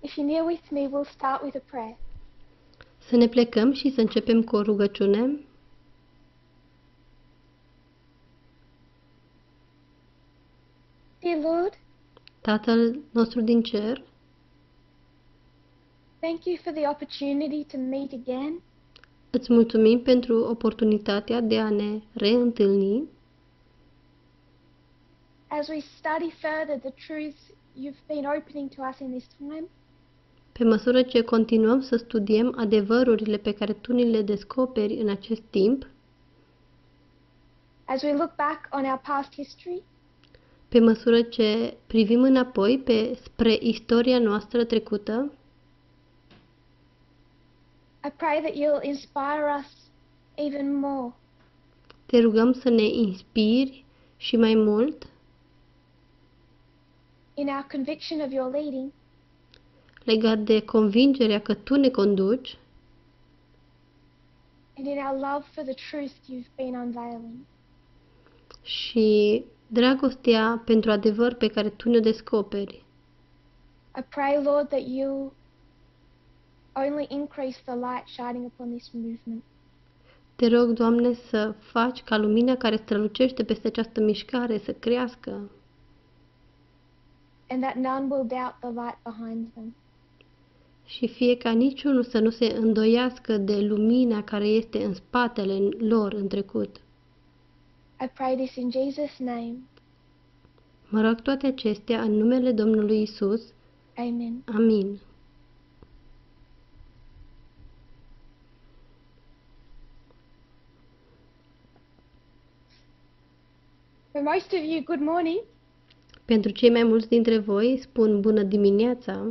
If you're near with me, we'll start with a prayer. Să ne plecăm și să începem cu o rugăciune. Dear Lord, Tatăl nostru din cer, thank you for the opportunity to meet again. îți mulțumim pentru oportunitatea de a ne reîntâlni As we study further the truths you've been opening to us in this time, pe măsură ce continuăm să studiem adevărurile pe care Tu ni le descoperi în acest timp, as we look back on our past history, pe măsură ce privim înapoi spre istoria noastră trecută, I pray that you'll inspire us even more te rugăm să ne inspiri și mai mult in our conviction of your leading legat de convingerea că Tu ne conduci and in our love for the truth you've been unveiling. și dragostea pentru adevăr pe care Tu ne-o descoperi. I pray, Lord, that you only increase the light shining upon this movement. Te rog, Doamne, să faci ca lumina care strălucește peste această mișcare să crească And that none will doubt the light behind them. și fie ca niciunul să nu se îndoiască de lumina care este în spatele lor în trecut. I pray this in Jesus' name. Mă rog toate acestea în numele Domnului Isus. Amen. Amin. For most of you, good morning. Pentru cei mai mulți dintre voi spun bună dimineața.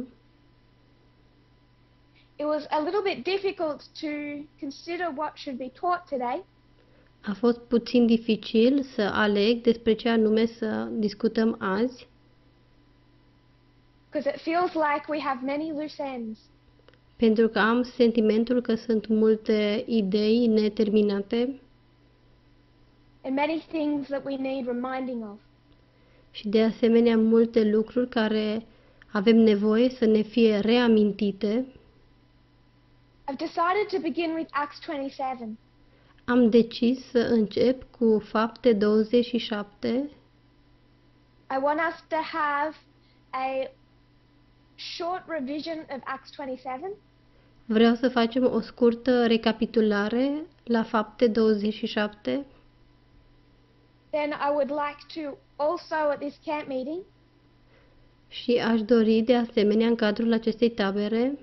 It was a little bit difficult to consider what should be taught today, A fost puțin dificil să aleg despre ce anume să discutăm azi, because it feels like we have many loose ends. pentru că am sentimentul că sunt multe idei neterminate And many things that we need reminding of. și de asemenea multe lucruri care avem nevoie să ne fie reamintite. I've decided to begin with Acts 27. Am decis să încep cu Fapte 27. I want us to have a short revision of Acts 27, Vreau să facem o scurtă recapitulare la Fapte 27. then I would like to also at this camp meeting Și aș dori de asemenea în cadrul acestei tabere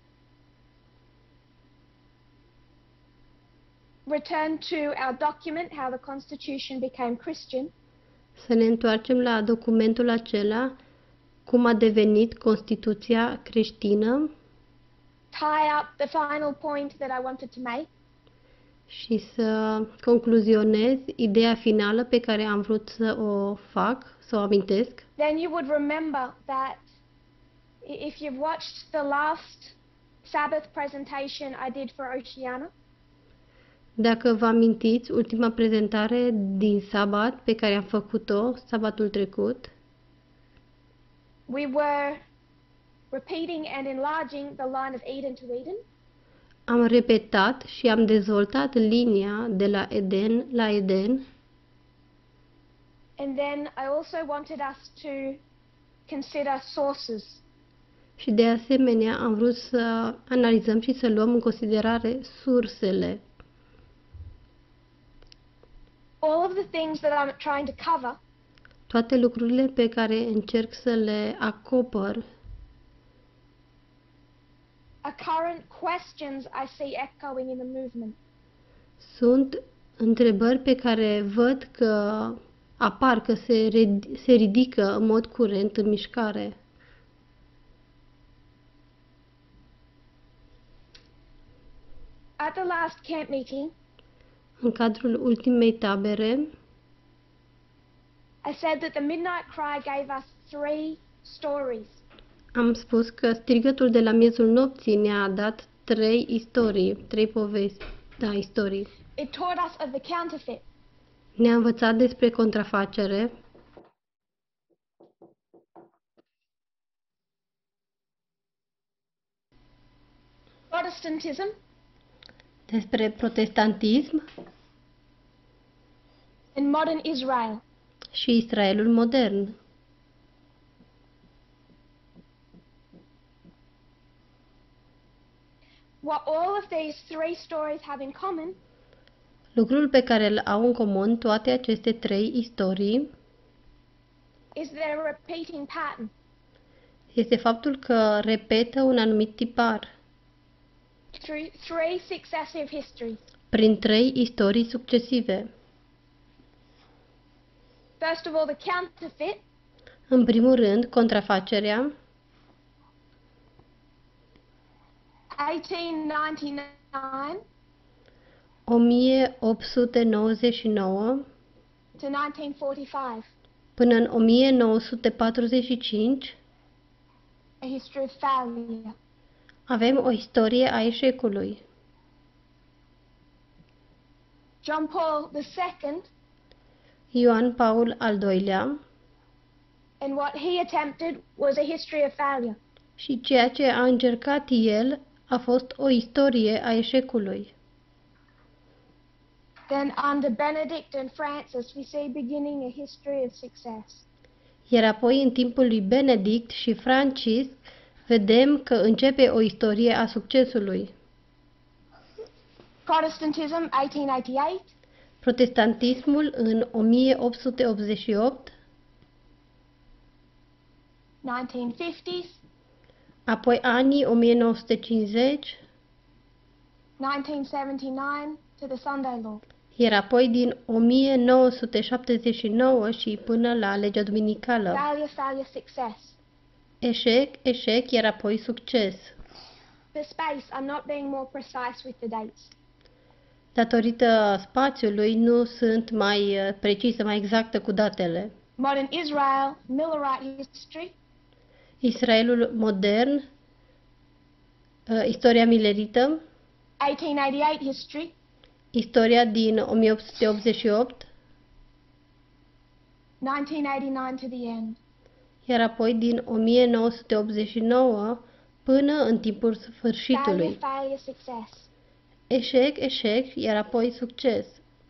return to our document, How the Constitution Became Christian, să ne întoarcem la documentul acela, cum a devenit Constituția creștină, tie up the final point that I wanted to make, și să concluzionez ideea finală pe care am vrut să o fac, să o amintesc. then you would remember that if you've watched the last Sabbath presentation I did for Oceana, Dacă vă amintiți, ultima prezentare din sabat pe care am făcut-o sabatul trecut, we were repeating and enlarging the line of Eden to Eden, am repetat și am dezvoltat linia de la Eden la Eden and then I also wanted us to consider sources. și de asemenea am vrut să analizăm și să luăm în considerare sursele. All of the things that I'm trying to cover Toate lucrurile pe care încerc să le acopăr are current questions I see echoing in the movement. sunt întrebări pe care văd că apar, că se ridică în mod curent în mișcare. At the last camp meeting, În cadrul ultimei tabere, I said that the Midnight Cry gave us 3 stories. am spus că strigătul de la miezul nopții ne-a dat 3 istorii, 3 povesti, istorii. It taught us of the counterfeit. Ne-a învățat despre contrafacere, Protestantism despre protestantism and modern Israel. și Israelul modern. What all of these three stories have in common Lucrul pe care îl au în comun toate aceste trei istorii is their repeating pattern. este faptul că repetă un anumit tipar Through three successive histories. prin trei istorii succesive. First of all, the counterfeit, În primul rând, contrafacerea, 1899 1899 to 1945, până în 1945, a history of failure. avem o istorie a eșecului. John Paul II Ioan Paul al II-lea and what he attempted was a history of failure. și ceea ce a încercat el a fost o istorie a eșecului. Then under Benedict and Francis, we see beginning a history of success. Iar apoi, în timpul lui Benedict și Francisc, vedem că începe o istorie a succesului. Protestantism, 1888, Protestantismul în 1888, 1950s, apoi anii 1950, 1979 to the Sunday Law. iar apoi din 1979 și până la legea duminicală. Failure, failure, success. Eșec, eșec, iar apoi succes. For space, I'm not being more precise with the dates. Datorită spațiului, nu sunt mai precisă, mai exactă cu datele. Modern Israel, Millerite history, Israelul modern, istoria milerită, 1888 history, istoria din 1888, 1989 to the end. iar apoi din 1989 până în timpul Failure, sfârșitului. failure, success. Eșec, eșec, iar apoi succes.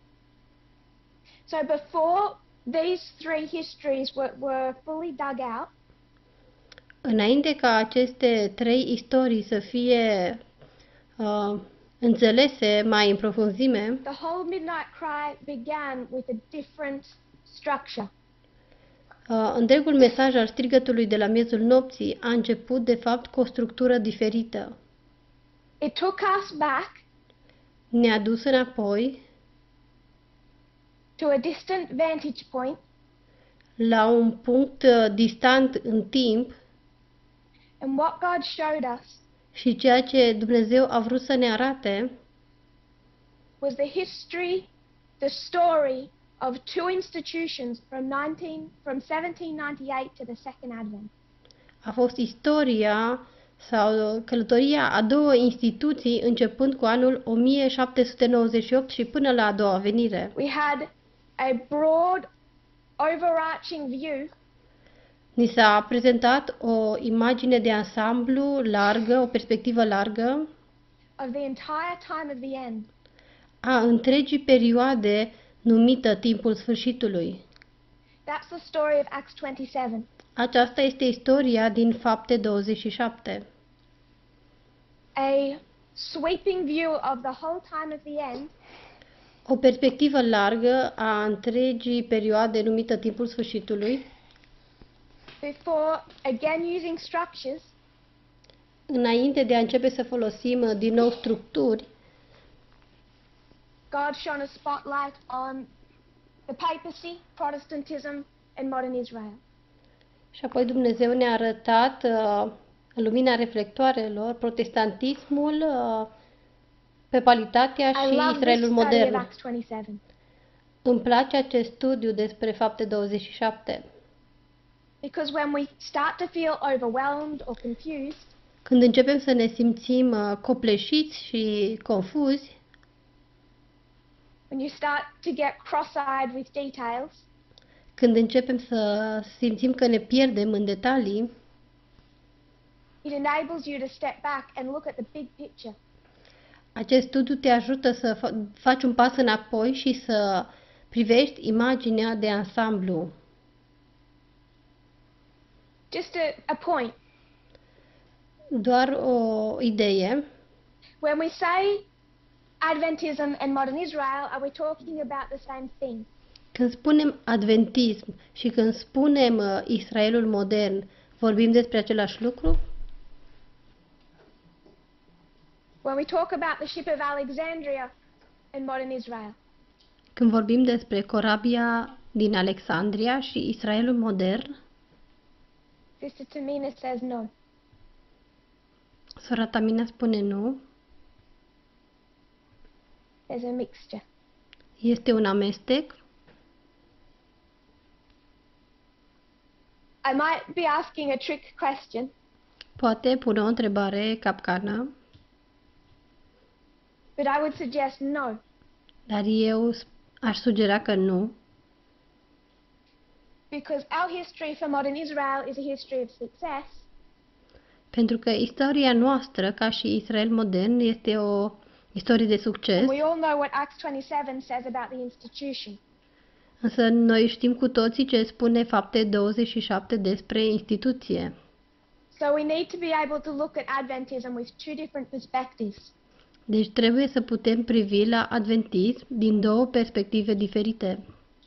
So before these three histories were fully dug out, Înainte ca aceste trei istorii să fie înțelese mai în profunzime, the whole Midnight Cry began with a different structure. întregul mesaj al strigătului de la miezul nopții a început, de fapt, cu o structură diferită. It took us back Ne-a dus înapoi to a distant vantage point la un punct distant în timp and what God showed us și ceea ce Dumnezeu a vrut să ne arate was the story of two institutions from 1798 to the Second Advent. a fost istoria sau călătoria a două instituții începând cu anul 1798 și până la a doua venire. We had a broad, overarching view Ni s-a prezentat o imagine de ansamblu largă, o perspectivă largă of the entire time of the end. a întregii perioade numită timpul sfârșitului. That's the story of Acts 27. Aceasta este istoria din Fapte 27. A sweeping view of the whole time of the end O perspectivă largă a întregii perioade numită timpul sfârșitului, before again using structures înainte de a începe să folosim din nou structuri, God shone a spotlight on the papacy, Protestantism, and modern Israel. și apoi Dumnezeu ne-a arătat în lumina reflectoarelor protestantismul, papalitatea I și love this Israelul study of modern. Acts 27 Îmi place acest studiu despre Fapte 27. because when we start to feel overwhelmed or confused, Când începem să ne simțim copleșiți și confuzi, when you start to get cross-eyed with details, când începem să simțim că ne pierdem în detalii, it enables you to step back and look at the big picture. Acest studiu te ajută să faci un pas înapoi și să privești imaginea de ansamblu. Just a point. Doar o idee. When we say Adventism and modern Israel, are we talking about the same thing? Când spunem adventism și când spunem Israelul modern, vorbim despre același lucru? When we talk about the ship of Alexandria and modern Israel, Când vorbim despre corabia din Alexandria și Israelul modern, Sister Tamina says no. sora Tamina spune nu, There's a mixture. este un amestec. I might be asking a trick question, Poate pune o întrebare capcană, but I would suggest no. dar eu aș sugera că nu, Because our history for modern Israel is a history of success, pentru că istoria noastră, ca și Israel modern, este o istorie de succes, and we all know what Acts 27 says about the institution. însă noi știm cu toții ce spune Fapte 27 despre instituție. So we need to be able to look at Adventism with two different perspectives. Deci trebuie să putem privi la adventism din două perspective diferite.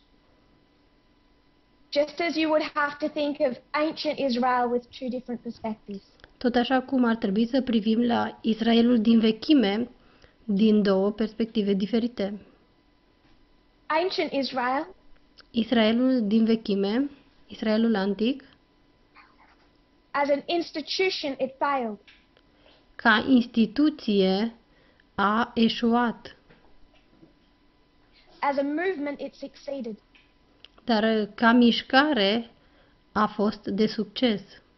Just as you would have to think of ancient Israel with two different perspectives. Tot așa cum ar trebui să privim la Israelul din vechime din două perspective diferite. Ancient Israel Israelul din vechime, Israelul antic, as an institution, it failed. ca instituție a eșuat, As a movement, it succeeded. dar ca mișcare a fost de succes.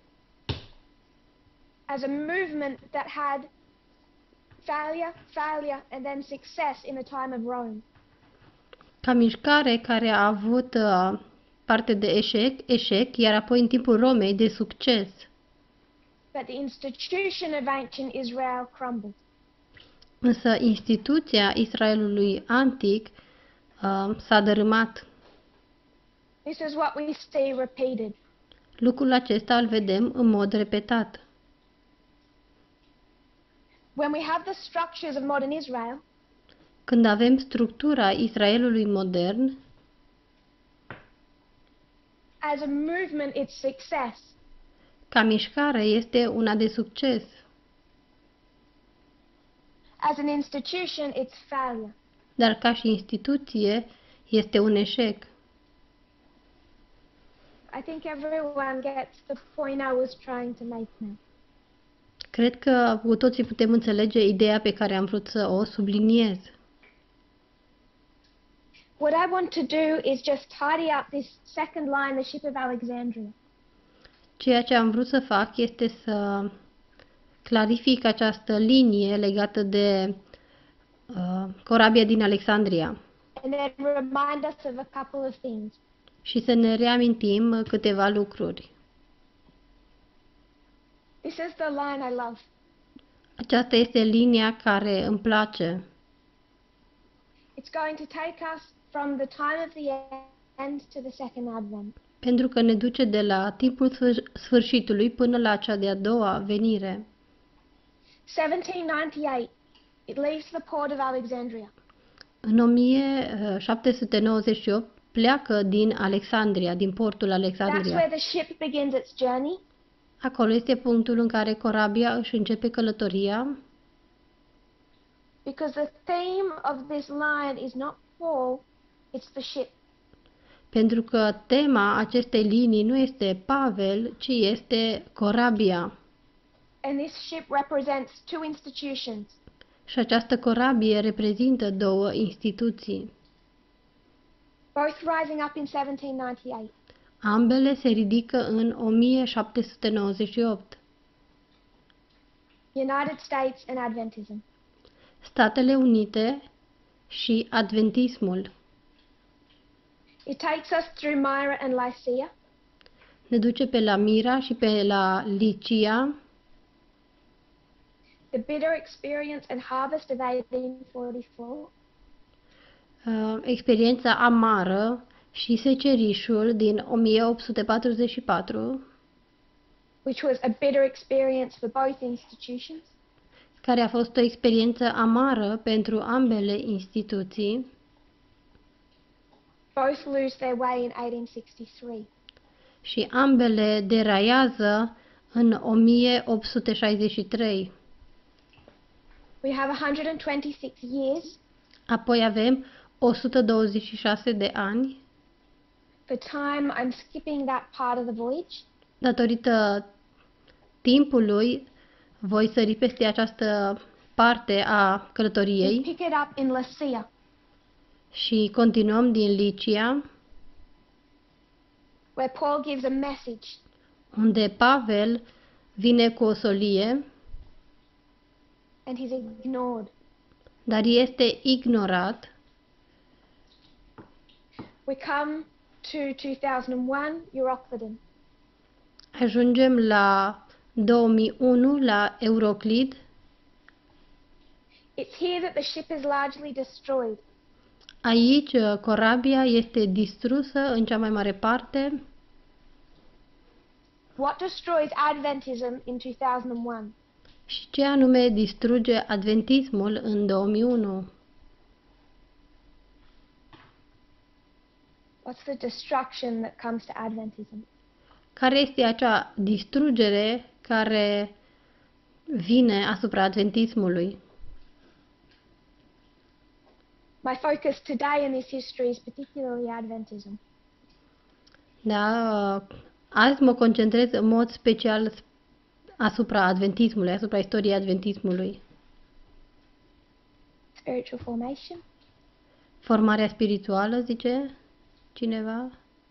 As a movement that had failure, and then success in the time of Rome. Ca mișcare care a avut parte de eșec, iar apoi în timpul Romei de succes. But the institution of ancient Israel crumbled. Însă instituția Israelului antic s-a dărâmat. This is what we see repeated. Lucrul acesta îl vedem în mod repetat. When we have the structures of modern Israel, Când avem structura Israelului modern, as a movement, it's success. ca mișcare este una de succes. As an institution, it's failure. Dar ca și instituție este un eșec. I think everyone gets the point I was trying to make now. Cred că cu toții putem înțelege ideea pe care am vrut să o subliniez. What I want to do is just tidy up this second line, the ship of Alexandria. Ceea ce am vrut să fac este să clarific această linie legată de corabia din Alexandria And then remind us of a couple of things. și să ne reamintim câteva lucruri. This is the line I love. Aceasta este linia care îmi place. It's going to take us from the time of the end to the second advent. Pentru că ne duce de la timpul sfârșitului până la cea de-a doua venire. 1798, it leaves the port of Alexandria. În 1798 pleacă din Alexandria, din portul That's Alexandria. where the ship begins its journey. Acolo este punctul în care corabia își începe călătoria, Because the theme of this line is not Paul, it's the ship. pentru că tema acestei linii nu este Pavel, ci este corabia. And this ship represents two institutions. Și această corabie reprezintă două instituții. Both rising up in 1798. Ambele se ridică în 1798. United States and Adventism. Statele Unite și Adventismul. It takes us through Myra and Lycia, Ne duce pe la Mira și pe la Licia, The Bitter Experience and Harvest of 1844. Experiența amară și secerișul din 1844, which was a bitter experience for both institutions. care a fost o experiență amară pentru ambele instituții. Both lose their way in 1863. Și ambele deraiază în 1863. We have 126 years Apoi avem 126 de ani. for time. I'm skipping that part of the voyage. Datorită timpului, voi sări peste această parte a We călătoriei pick it up in Lycia, și continuăm din Licia, where Paul gives a message unde Pavel vine cu o solie, and he's ignored. dar este ignorat. We come to 2001, Euroclydon. Ajungem la 2001, la Euroclid. It's here that the ship is largely destroyed. Aici corabia este distrusă în cea mai mare parte. What destroys Adventism in 2001? Și ce anume distruge adventismul în 2001? What's the destruction that comes to Adventism? Care este acea distrugere care vine asupra adventismului? My focus today in this history is particularly Adventism. Da, azi mă concentrez în mod special asupra adventismului, asupra istoriei adventismului. Spiritual formation, Formarea spirituală, zice cineva?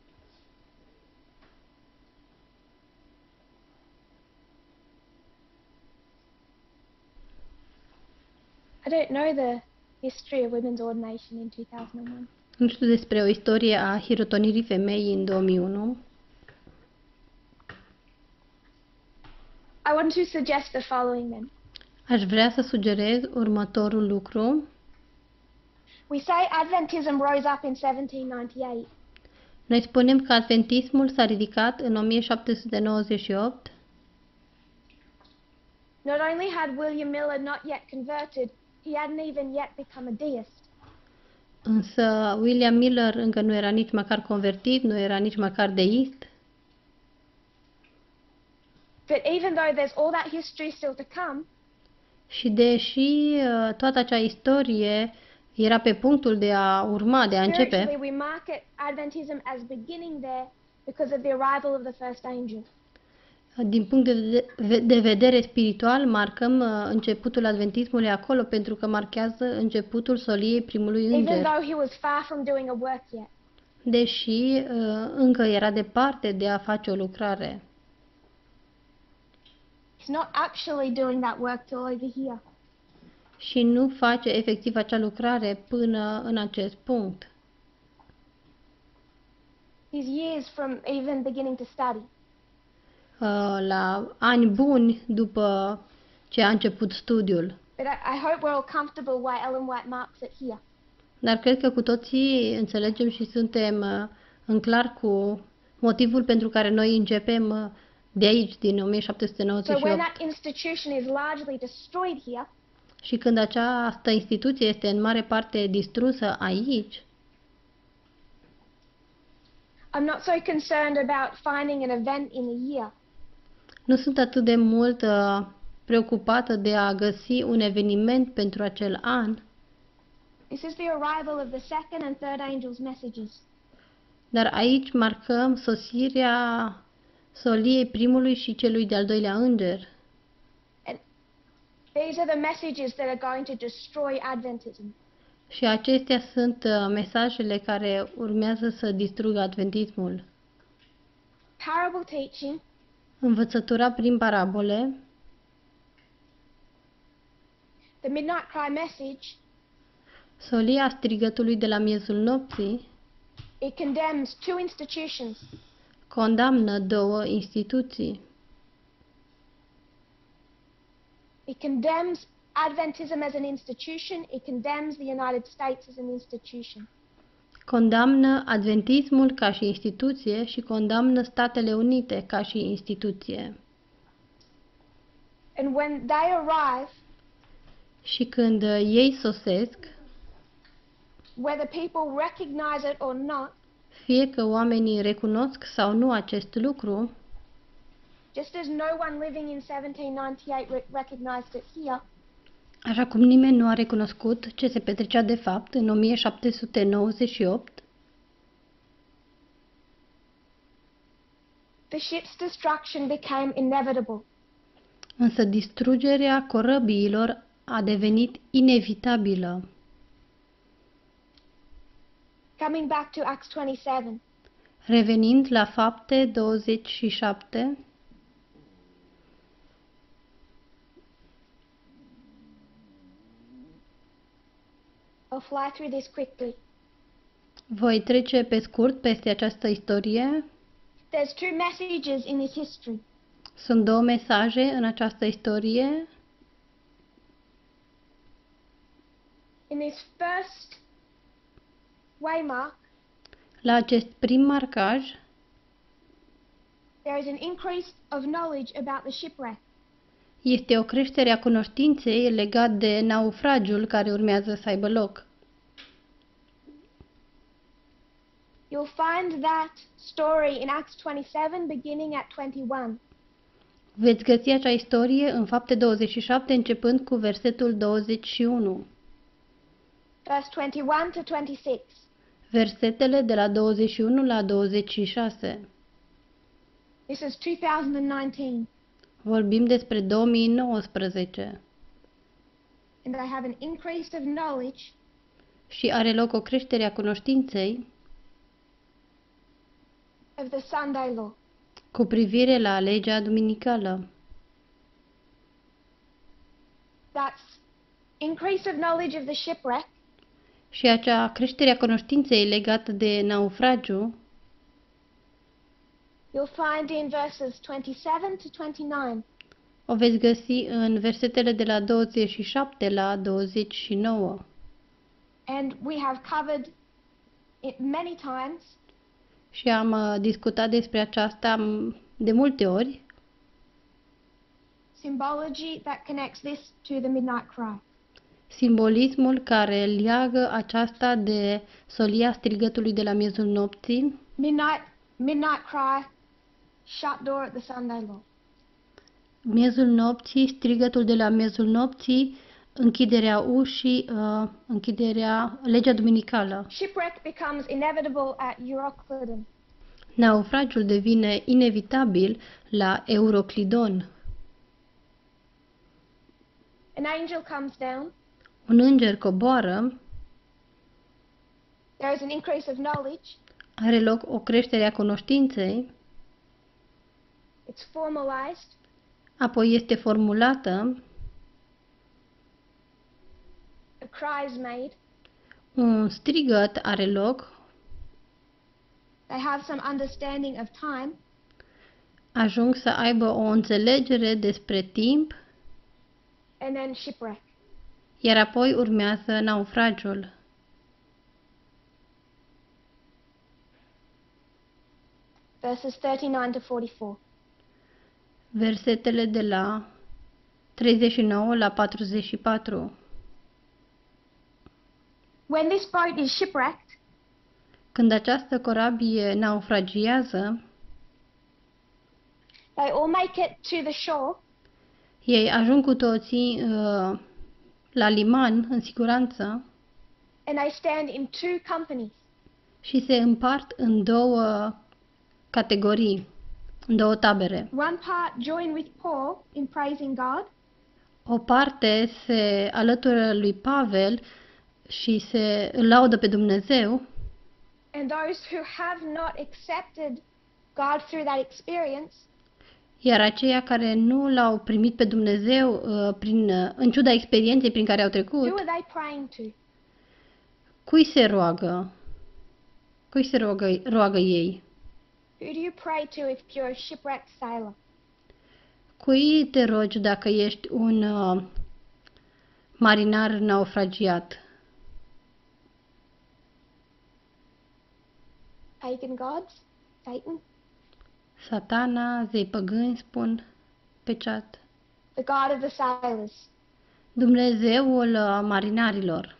I don't know the history of women's ordination in 2001. Nu știu despre o istorie a hirotonirii femeii în 2001. I want to suggest the following then. Aș vrea să sugerez următorul lucru. We say Adventism rose up in 1798. Noi spunem că adventismul s-a ridicat în 1798. Not only had William Miller not yet converted, he hadn't even yet become a deist. Însă William Miller încă nu era nici măcar convertit, nu era nici măcar deist. But even though there's all that history still to come, Și deși toată acea istorie era pe punctul de a urma, de a spiritually începe, we market Adventism as beginning there because of the arrival of the first angel. din punct de vedere spiritual, marcăm începutul adventismului acolo pentru că marchează începutul soliei primului Even înger. though he was far from doing a work yet. Deși încă era departe de a face o lucrare. He's not actually doing that work till over here. Și nu face efectiv acea lucrare până în acest punct. He's years from even beginning to study. La ani buni după ce a început studiul. But I hope we're all comfortable why Ellen White marks it here. Dar cred că cu toții înțelegem și suntem în clar cu motivul pentru care noi începem de aici, din So when 1798. that institution is largely destroyed here, Și când această instituție este în mare parte distrusă aici, I'm not so concerned about finding an event in a year. nu sunt atât de mult preocupată de a găsi un eveniment pentru acel an, This is the arrival of the second and third angels' messages. dar aici marcăm sosirea soliei primului și celui de-al doilea înger. And these are the messages that are going to destroy Adventism. Și acestea sunt mesajele care urmează să distrugă adventismul. Parable teaching, Învățătura prin parabole, the midnight cry message, solia strigătului de la miezul nopții, it condemns two institutions. condamnă două instituții. It condemns Adventism as an institution. It condemns the United States as an institution. Condamnă adventismul ca și instituție și condamnă Statele Unite ca și instituție. And when they arrive, Și când ei sosesc, whether people recognize it or not, fie că oamenii recunosc sau nu acest lucru, just as no one living in 1798 recognized it here, așa cum nimeni nu a recunoscut ce se petrecea de fapt în 1798, the ship's destruction became inevitable. însă distrugerea corăbiilor a devenit inevitabilă. Coming back to Acts 27, Revenind la Fapte 27, I'll fly through this quickly. voi trece pe scurt peste această istorie. There's two messages in this history. Sunt două mesaje în această istorie. In this first waymark, La acest prim marcaj there is an increase of knowledge about the shipwreck. este o creștere a cunoștinței legat de naufragiul care urmează să aibă loc. You'll find that story in Acts 27 beginning at 21. Veți găsi acea istorie în Fapte 27 începând cu versetul 21. Verse 21 to 26. Versetele de la 21 la 26. This is 2019, Vorbim despre 2019 and I have an increase of knowledge și are loc o creștere a cunoștinței of the Sunday law. cu privire la legea duminicală. That's increase of knowledge of the shipwreck Și acea creștere a cunoștinței legată de naufragiu you'll find in verses 27 to 29. o veți găsi în versetele de la 27 la 29. And we have covered it many times Și am discutat despre aceasta de multe ori, symbology that connects this to the midnight cry. simbolismul care leagă aceasta de solia strigătului de la miezul nopții, Midnight cry, shut door at the Sunday law. miezul nopții, strigătul de la miezul nopții, închiderea ușii, închiderea legea duminicală. Shipwreck becomes inevitable at Euroclydon. Naufragiul devine inevitabil la Euroclidon. An angel comes down. Un înger coboară, There is an increase of knowledge. are loc o creștere a cunoștinței, It's formalized. apoi este formulată, A cry is made. un strigăt are loc, They have some understanding of time. ajung să aibă o înțelegere despre timp, And then shipwreck. iar apoi urmează naufragiul. Verses 39 to 44. Versetele de la 39 la 44. When this boat is shipwrecked, Când această corabie naufragiază, they all make it to the shore, ei ajung cu toții la liman în siguranță and they stand in two companies. și se împart în două categorii, în două tabere. One part join with Paul in praising God, O parte se alătură lui Pavel și se îl laudă pe Dumnezeu, and those who have not accepted God through that experience iar aceia care nu l-au primit pe Dumnezeu în ciuda experienței prin care au trecut, who are they praying to? cui se roagă? Cui se roagă ei? Who do you pray to if you're a shipwrecked sailor? Cui te rogi dacă ești un marinar naufragiat? Pagan gods? Satan? Satana, zei păgâni, spun pe chat. The god of the sailors? Dumnezeul marinarilor.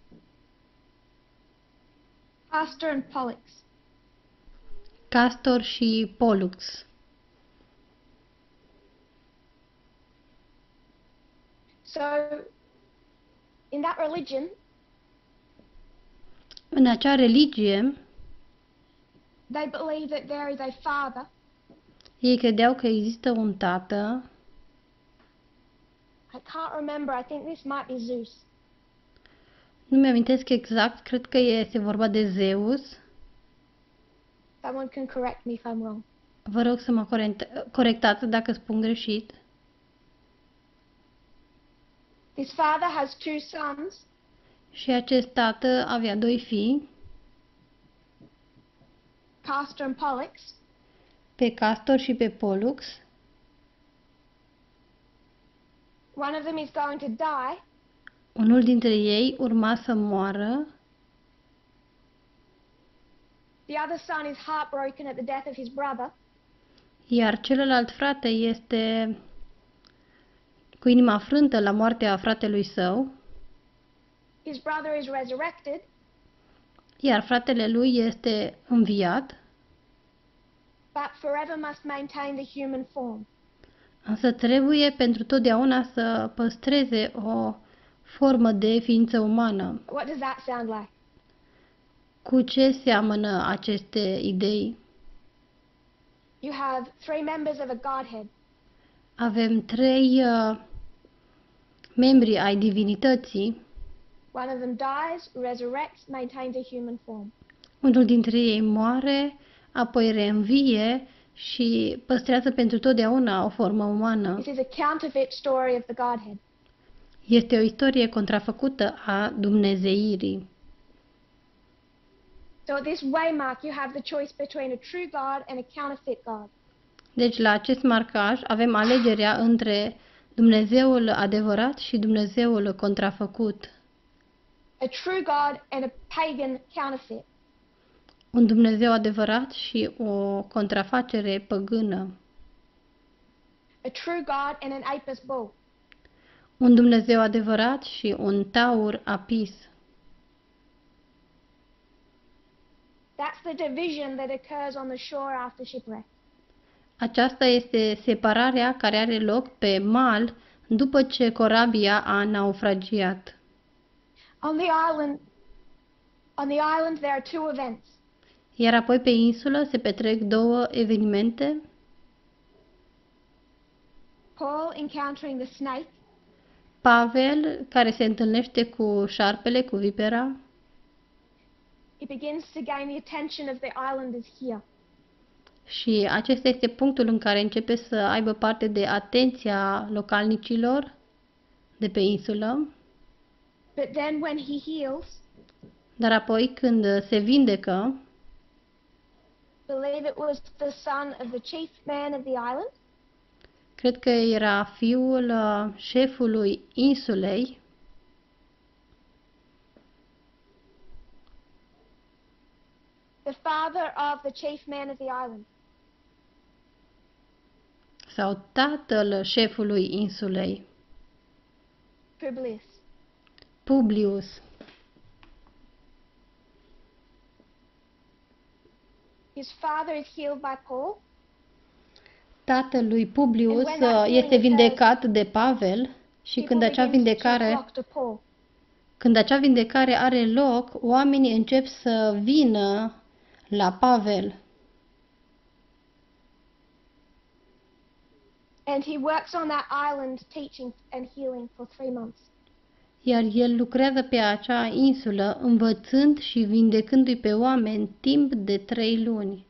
Castor and Pollux? Castor și Pollux. So, in that religion, În acea religie, they believe that there is a father, ei credeau că există un tată. I can't remember, I think this might be Zeus. Nu mi-amintesc exact, cred că este vorba de Zeus. Someone can correct me if I'm wrong. Vă rog să mă corectați dacă spun greșit. This father has two sons, Și acest tată avea doi fii, Castor and Pollux, pe Castor și pe Pollux. one of them is going to die, Unul dintre ei urma să moară, the other son is heartbroken at the death of his brother, iar celălalt frate este cu inima frântă la moartea fratelui său, his brother is resurrected, iar fratele lui este înviat, but forever must maintain the human form. însă trebuie pentru totdeauna să păstreze o formă de ființă umană. What does that sound like? Cu ce seamănă aceste idei? You have three members of a Godhead. Avem trei membri ai divinității. One of them dies, resurrects, maintains a human form. Unul dintre ei moare, apoi reînvie și păstrează pentru totdeauna o formă umană. This is a counterfeit story of the Godhead. Este o istorie contrafăcută a dumnezeirii. So at this waymark, you have the choice between a true God and a counterfeit God. Deci la acest marcaj avem alegerea între Dumnezeul adevărat și Dumnezeul contrafăcut. A true God and a pagan counterfeit. Un Dumnezeu adevărat și o contrafacere păgână. A true God and an Apis bull. Un Dumnezeu adevărat și un taur apis. That's the division that occurs on the shore after shipwreck. Aceasta este separarea care are loc pe mal după ce corabia a naufragiat. On the island there are two events. Iar apoi pe insulă se petrec două evenimente. Paul encountering the snake, Pavel, care se întâlnește cu șarpele, cu vipera, he begins to gain the attention of the islanders here. și acesta este punctul în care începe să aibă parte de atenția localnicilor de pe insulă. But then when he heals, Dar apoi, când se vindecă, believe it was the son of the chief man of the island, cred că era fiul șefului insulei, the father of the chief man of the island. sau tatăl șefului insulei, Publius. Publius. His father is healed by Paul, Tatăl lui Publius este vindecat de Pavel și când acea vindecare are loc, oamenii încep să vină la Pavel. and he works on that island teaching and healing for 3 months. Iar el lucrează pe acea insulă, învățând și vindecându-i pe oameni timp de 3 luni.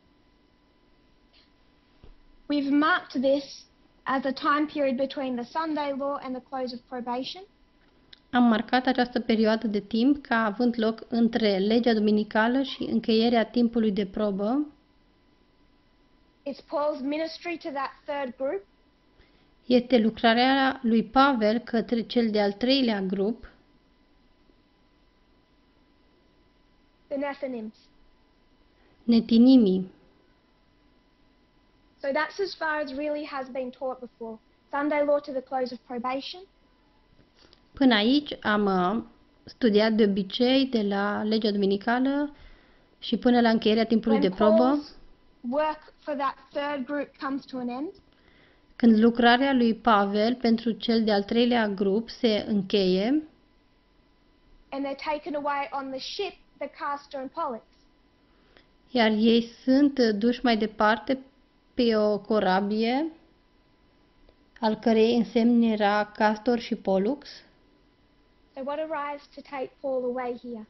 We've marked this as a time period between the Sunday law and the close of probation. Am marcat această perioadă de timp ca având loc între legea duminicală și încheierea timpului de probă. It's Paul's ministry to that third group. Este lucrarea lui Pavel către cel de-al treilea grup, the Nethinims. netinimii. So that's as far as really has been taught before. Sunday law to the close of probation, Până aici am studiat de obicei de la legea duminicală și până la încheierea timpului when de probă, Paul's work for that third group comes to an end, când lucrarea lui Pavel pentru cel de-al treilea grup se încheie and they're taken away on the ship, the Castor and Pollux. iar ei sunt duși mai departe pe o corabie, al cărei însemn era Castor și Pollux. So what arrives to take Paul away here?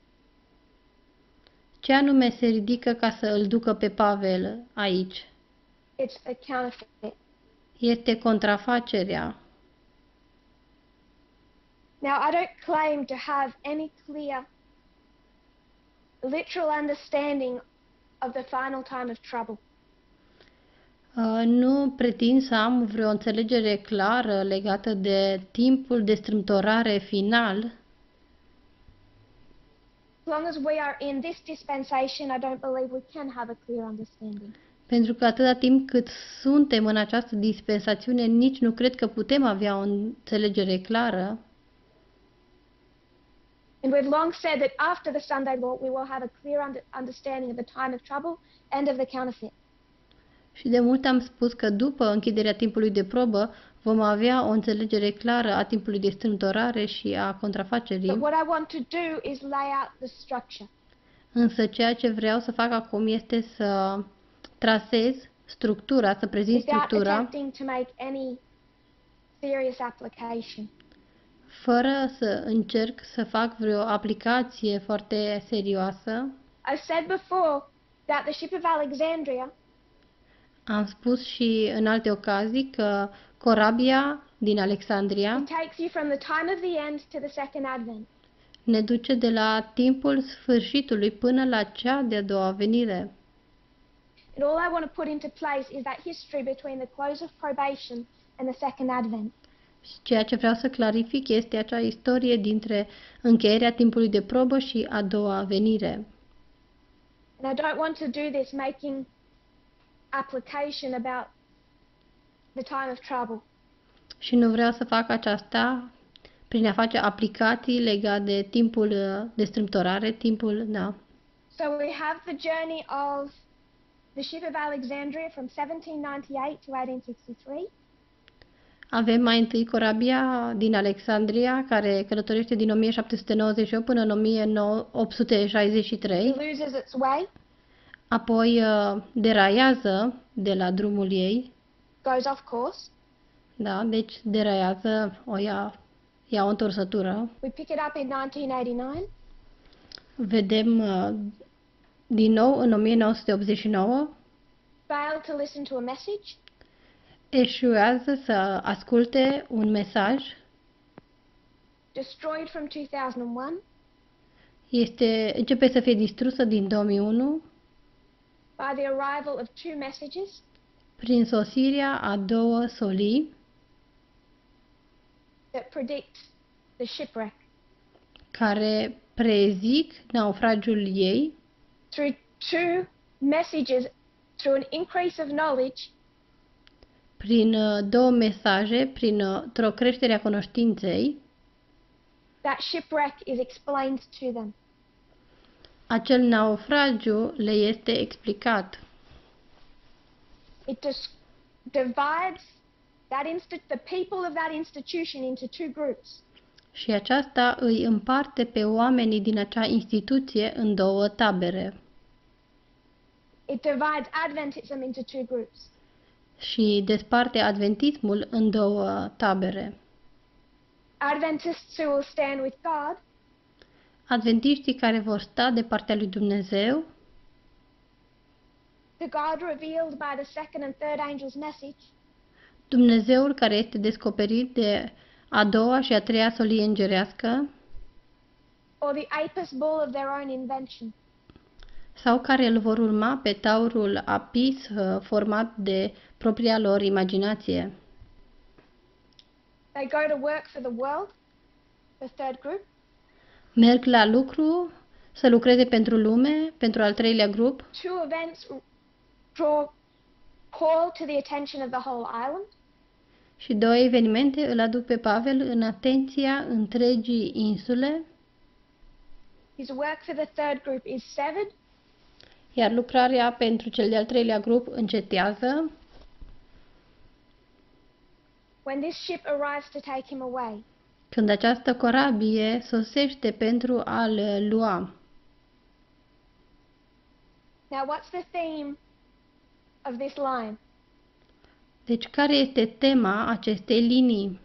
Ce anume se ridică ca să îl ducă pe Pavel aici? It's a counterfeit. Este contrafacerea. Now, I don't claim to have any clear, literal understanding of the final time of trouble. Nu pretind să am vreo înțelegere clară legată de timpul de strâmtorare final. As long as we are in this dispensation, I don't believe we can have a clear understanding. Pentru că atâta timp cât suntem în această dispensațiune, nici nu cred că putem avea o înțelegere clară. And we've long said that after the Sunday law, we will have a clear understanding of the time of trouble and of the counterfeit. Și de mult am spus că după închiderea timpului de probă vom avea o înțelegere clară a timpului de strâmtorare și a But contrafacerii. what I want to do is lay out the structure. Însă ceea ce vreau să fac acum este să trasez structura, să prezint Without structura, attempting to make any serious application. fără să încerc să fac vreo aplicație foarte serioasă. I've said before that the ship of Alexandria Am spus și în alte ocazii că corabia din Alexandria it takes you from the time of the end to the second advent. ne duce de la timpul sfârșitului până la cea de-a doua venire. And all I want to put into place is that history between the close of probation and the second advent. Și ceea ce vreau să clarific este acea istorie dintre încheierea timpului de probă și a doua venire. And I don't want to do this making application about the time of trouble. Și nu vreau să fac aceasta prin a face aplicații legate de timpul de strâmtorare, timpul, da. So we have the journey of the ship of Alexandria from 1798 to 1863. Avem mai întâi corabia din Alexandria, care călătorește din 1798 până în 1863, It loses its way, apoi deraiază de la drumul ei, goes off course. da, deci deraiază, ia o întorsătură. We pick it up in 1989. Vedem din nou în 1989, Failed to listen to a message. eșuează să asculte un mesaj, Destroyed from 2001. începe să fie distrusă din 2001 By the arrival of two messages prin sosirea a două solii that predict the shipwreck. care prezic naufragiul ei Through two messages, through an increase of knowledge, prin două mesaje, printr-o creștere a cunoștinței, that shipwreck is explained to them. acel naufragiu le este explicat. It divides the people of that institution into two groups. Și aceasta îi împarte pe oamenii din acea instituție în două tabere. It divides Adventism into two groups. Și desparte adventismul în două tabere. Adventists who will stand with God, Adventiștii care vor sta de partea lui Dumnezeu, the God revealed by the second and third angel's message, Dumnezeul care este descoperit de a doua și a treia solie îngerească, or the Apis bull of their own invention. sau care îl vor urma pe taurul Apis format de propria lor imaginație. They go to work for the world, the third group. Merg la lucru, să lucreze pentru lume, pentru al treilea grup. Two events draw Paul to the attention of the whole island. Și două evenimente îl aduc pe Pavel în atenția întregii insule, His work for the third group is severed. iar lucrarea pentru cel de-al treilea grup încetează When this ship arrives to take him away. când această corabie sosește pentru a-l lua. Now, what's the theme of this line? Deci, care este tema acestei linii?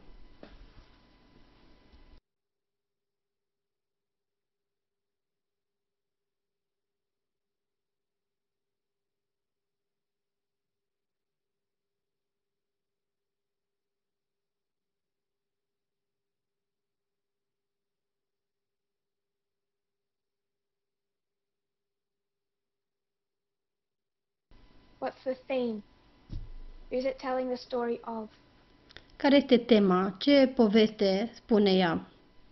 What's the theme? Who's it telling the story of? Care este tema? Ce poveste spune ea?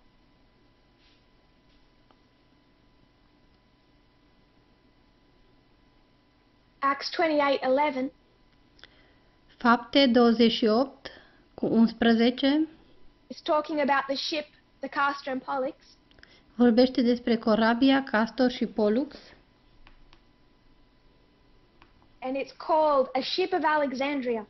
Acts 28:11 Fapte 28 cu 11 is talking about the ship, the Castor and Pollux, vorbește despre corabia Castor și Pollux and it's called a ship of Alexandria.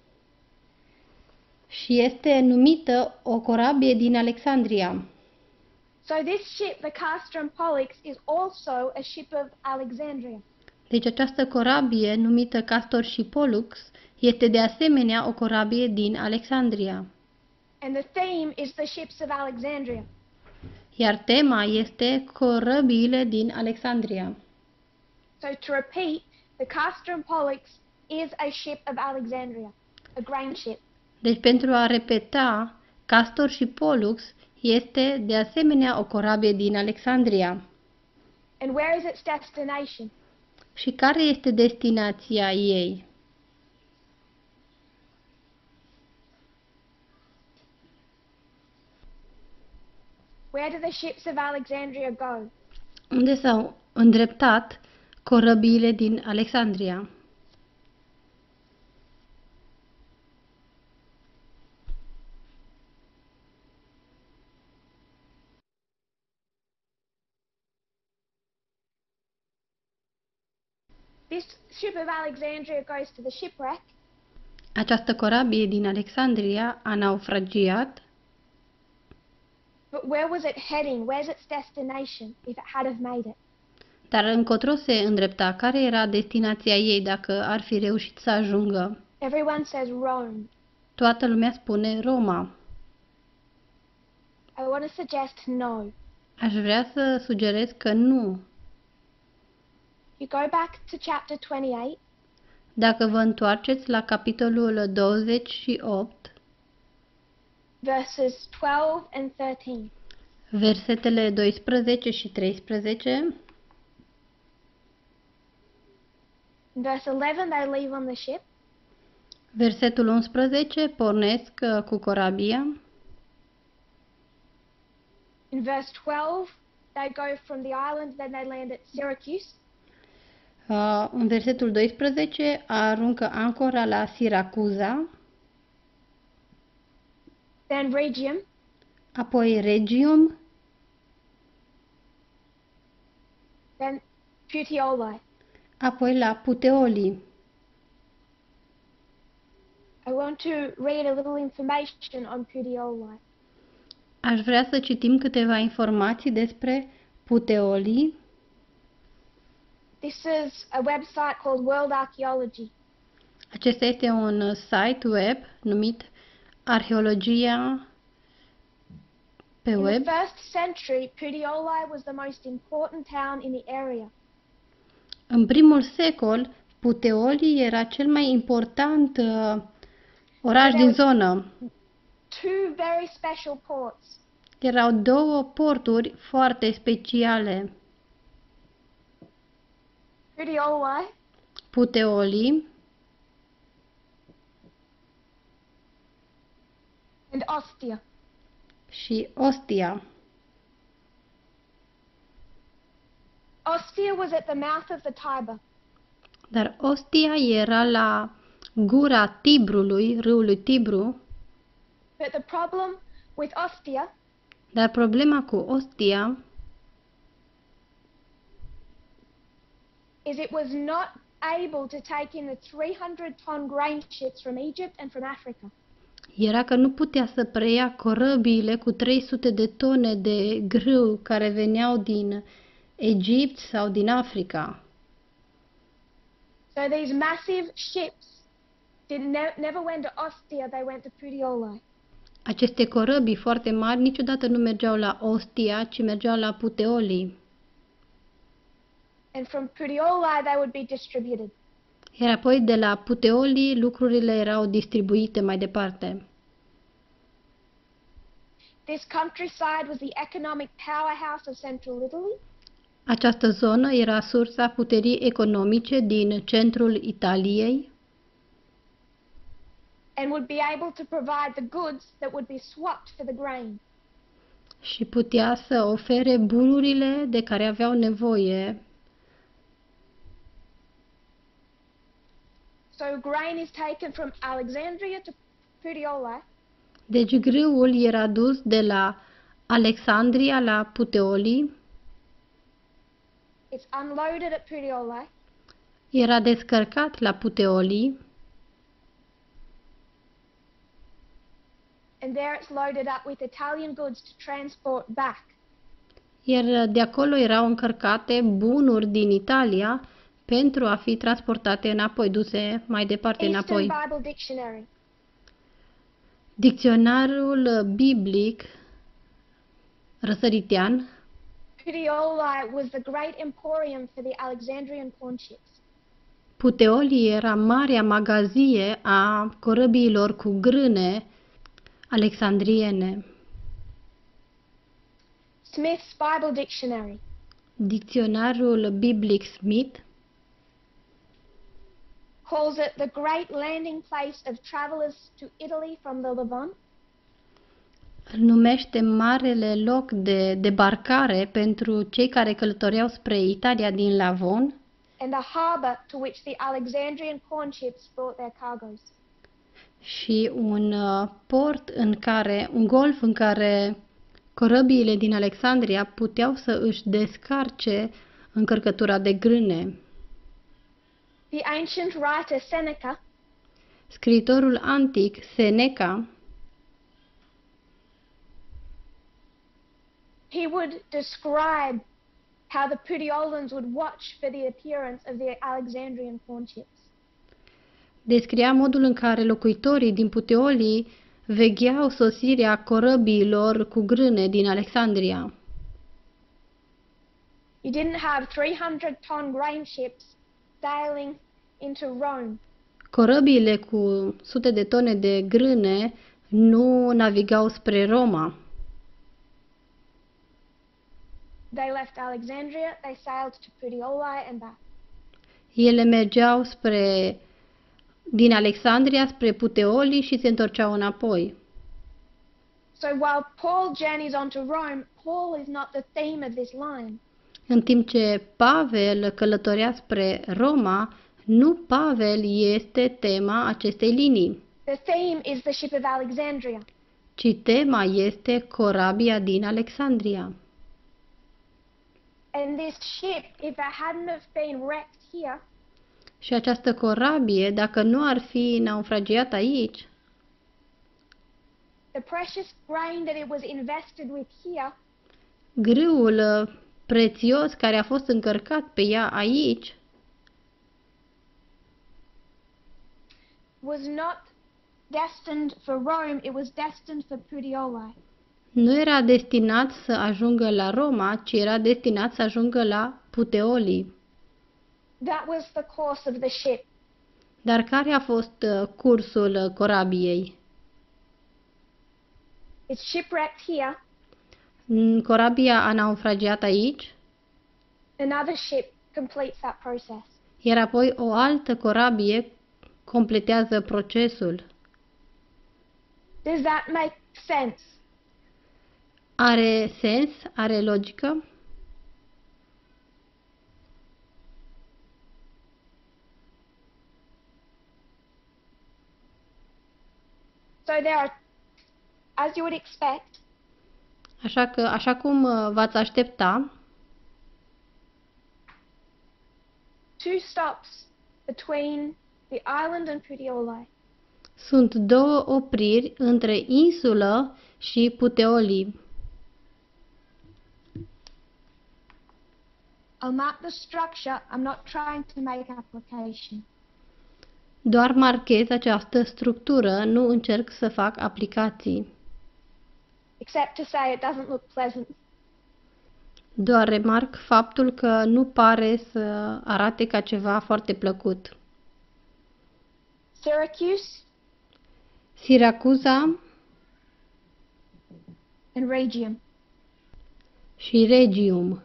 și este numită o corabie din Alexandria. So this ship, the Castor and Pollux, is also a ship of Alexandria. Deci această corabie numită Castor și Pollux este de asemenea o corabie din Alexandria. And the theme is the ships of Alexandria. Iar tema este corăbiile din Alexandria. So to repeat, the Castor and Pollux is a ship of Alexandria, a grain ship. Deci pentru a repeta, Castor și Pollux este de asemenea o corabie din Alexandria. And where is its destination? Și care este destinația ei? Where do the ships of Alexandria go? Unde s-au îndreptat corăbiile din Alexandria? This ship of Alexandria goes to the shipwreck, Această corabie din Alexandria a naufragiat, but where was it heading? Where's its destination if it had have made it? dar încotro se îndrepta? Care era destinația ei dacă ar fi reușit să ajungă? Everyone says Rome. Toată lumea spune Roma. I want to suggest no. Aș vrea să sugerez că nu. You go back to chapter 28, Dacă vă întoarceți la capitolul 28, verses 12 and 13. versetele 12 și 13, In verse 11, they leave on the ship. versetul 11, pornesc cu corabia. In verse 12, they go from the island, then they land at Syracuse. În versetul 12 aruncă ancora la Siracuza, Then Regium, apoi Regium, then Puteoli. apoi la Puteoli. I want to read a little information on Puteoli. Aș vrea să citim câteva informații despre Puteoli. This is a website called World Archaeology. Acesta este un site web numit Arheologia pe In the web. first century, Puteoli was the most important town in the area. În primul secol, Puteoli era cel mai important oraș din zonă. Two very special ports. Erau două porturi foarte speciale. Puteoli Puteoli and Ostia. și Ostia. Ostia was at the mouth of the Tiber. Dar Ostia era la gura Tibrului, râului Tibru, But the problem with Ostia dar problema cu Ostia is it was not able to take in the 300-ton grain ships from Egypt and from Africa. era că nu putea să preia corăbiile cu 300 de tone de grâu care veneau din Egipt sau din Africa. So these massive ships never went to Ostia, they went to Puteoli. Aceste corăbii foarte mari niciodată nu mergeau la Ostia, ci mergeau la Puteoli. And from Puteoli they would be distributed. Iar apoi de la Puteoli lucrurile erau distribuite mai departe. This countryside was the economic powerhouse of central Italy. Această zonă era sursa puterii economice din centrul Italiei And would be able to provide the goods that would be swapped for the grain. și putea să ofere bunurile de care aveau nevoie. So grain is taken from Alexandria to Puteoli, Deci grâul era dus de la Alexandria la Puteoli, it's unloaded at Puteoli, era descărcat la Puteoli, and there it's loaded up with Italian goods to transport back. iar de acolo erau încărcate bunuri din Italia pentru a fi transportate înapoi, duse mai departe Eastern înapoi. Bible Dictionary. Dicționarul biblic răsăritean, Puteoli was the great emporium for the Alexandrian pawn ships. Puteoli era marea magazie a corăbiilor cu grâne alexandriene. Smith's Bible Dictionary. Dicționarul biblic Smith Calls it the great landing place of travelers to Italy from the Levant. îl numește marele loc de debarcare pentru cei care călătoreau spre Italia din Lavon And the harbour to which the Alexandrian pawn ships brought their cargoes. și un port un golf în care corăbiile din Alexandria puteau să își descarce încărcătura de grâne. The ancient writer Seneca Scriitorul antic Seneca he would describe how the Puteolans would watch for the appearance of the Alexandrian pawn ships. descria modul în care locuitorii din Puteoli vegheau sosirea corăbiilor cu grâne din Alexandria. You didn't have 300-ton grain ships sailing into Rome. Corăbiile cu sute de tone de grâne nu navigau spre Roma. They left Alexandria, they sailed to Puteoli and back. Ele mergeau din Alexandria spre Puteoli și se întorceau înapoi. So while Paul journeys on to Rome, Paul is not the theme of this line. În timp ce Pavel călătorea spre Roma, nu Pavel este tema acestei linii, The theme is the ship of Alexandria. ci tema este corabia din Alexandria. And this ship, if it hadn't have been wrecked here, Și această corabie, dacă nu ar fi naufragiat aici, the precious grain that it was invested with here grâul prețios care a fost încărcat pe ea aici, was not destined for Rome, it was destined for Puteoli. nu era destinat să ajungă la Roma, ci era destinat să ajungă la Puteoli. That was the course of the ship. Dar care a fost cursul corabiei? It's shipwrecked here, Corabia a naufragiat aici, another ship completes that process. iar apoi o altă corabie completează procesul. Does that make sense? Are sens? Are logică? So there are, as you would expect, Așa cum v-ați aștepta, 2 stops between the island and Puteoli. sunt două opriri între insulă și Puteoli. I'll mark the structure. I'm not trying to make application. Doar marchez această structură, nu încerc să fac aplicații. Except to say it doesn't look pleasant. Doar remarc faptul că nu pare să arate ca ceva foarte plăcut. Syracuse Siracuza and Regium. și Regium.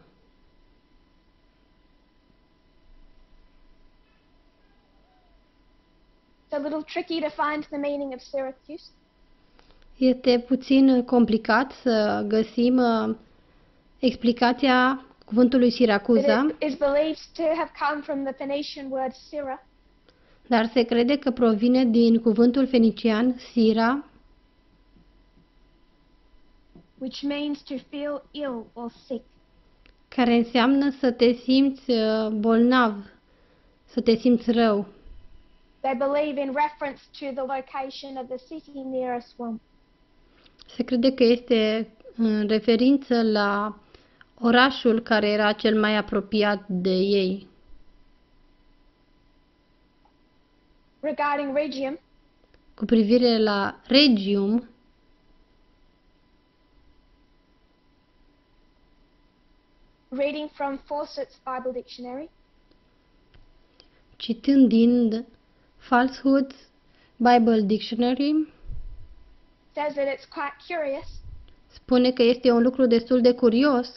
It's a little tricky to find the meaning of Syracuse. Este puțin complicat să găsim explicația cuvântului But Siracuza, it is believed to have come from the Phoenician word Syra, dar se crede că provine din cuvântul fenician Sira, which means to feel ill or sick. care înseamnă să te simți bolnav, să te simți rău. They believe in reference to the location of the city near a swamp. Se crede că este în referință la orașul care era cel mai apropiat de ei. Regarding Regium, Cu privire la Regium, reading from Fawcett's Bible Dictionary, citând din Falsehoods Bible Dictionary, says that it's quite curious spune că este un lucru destul de curios,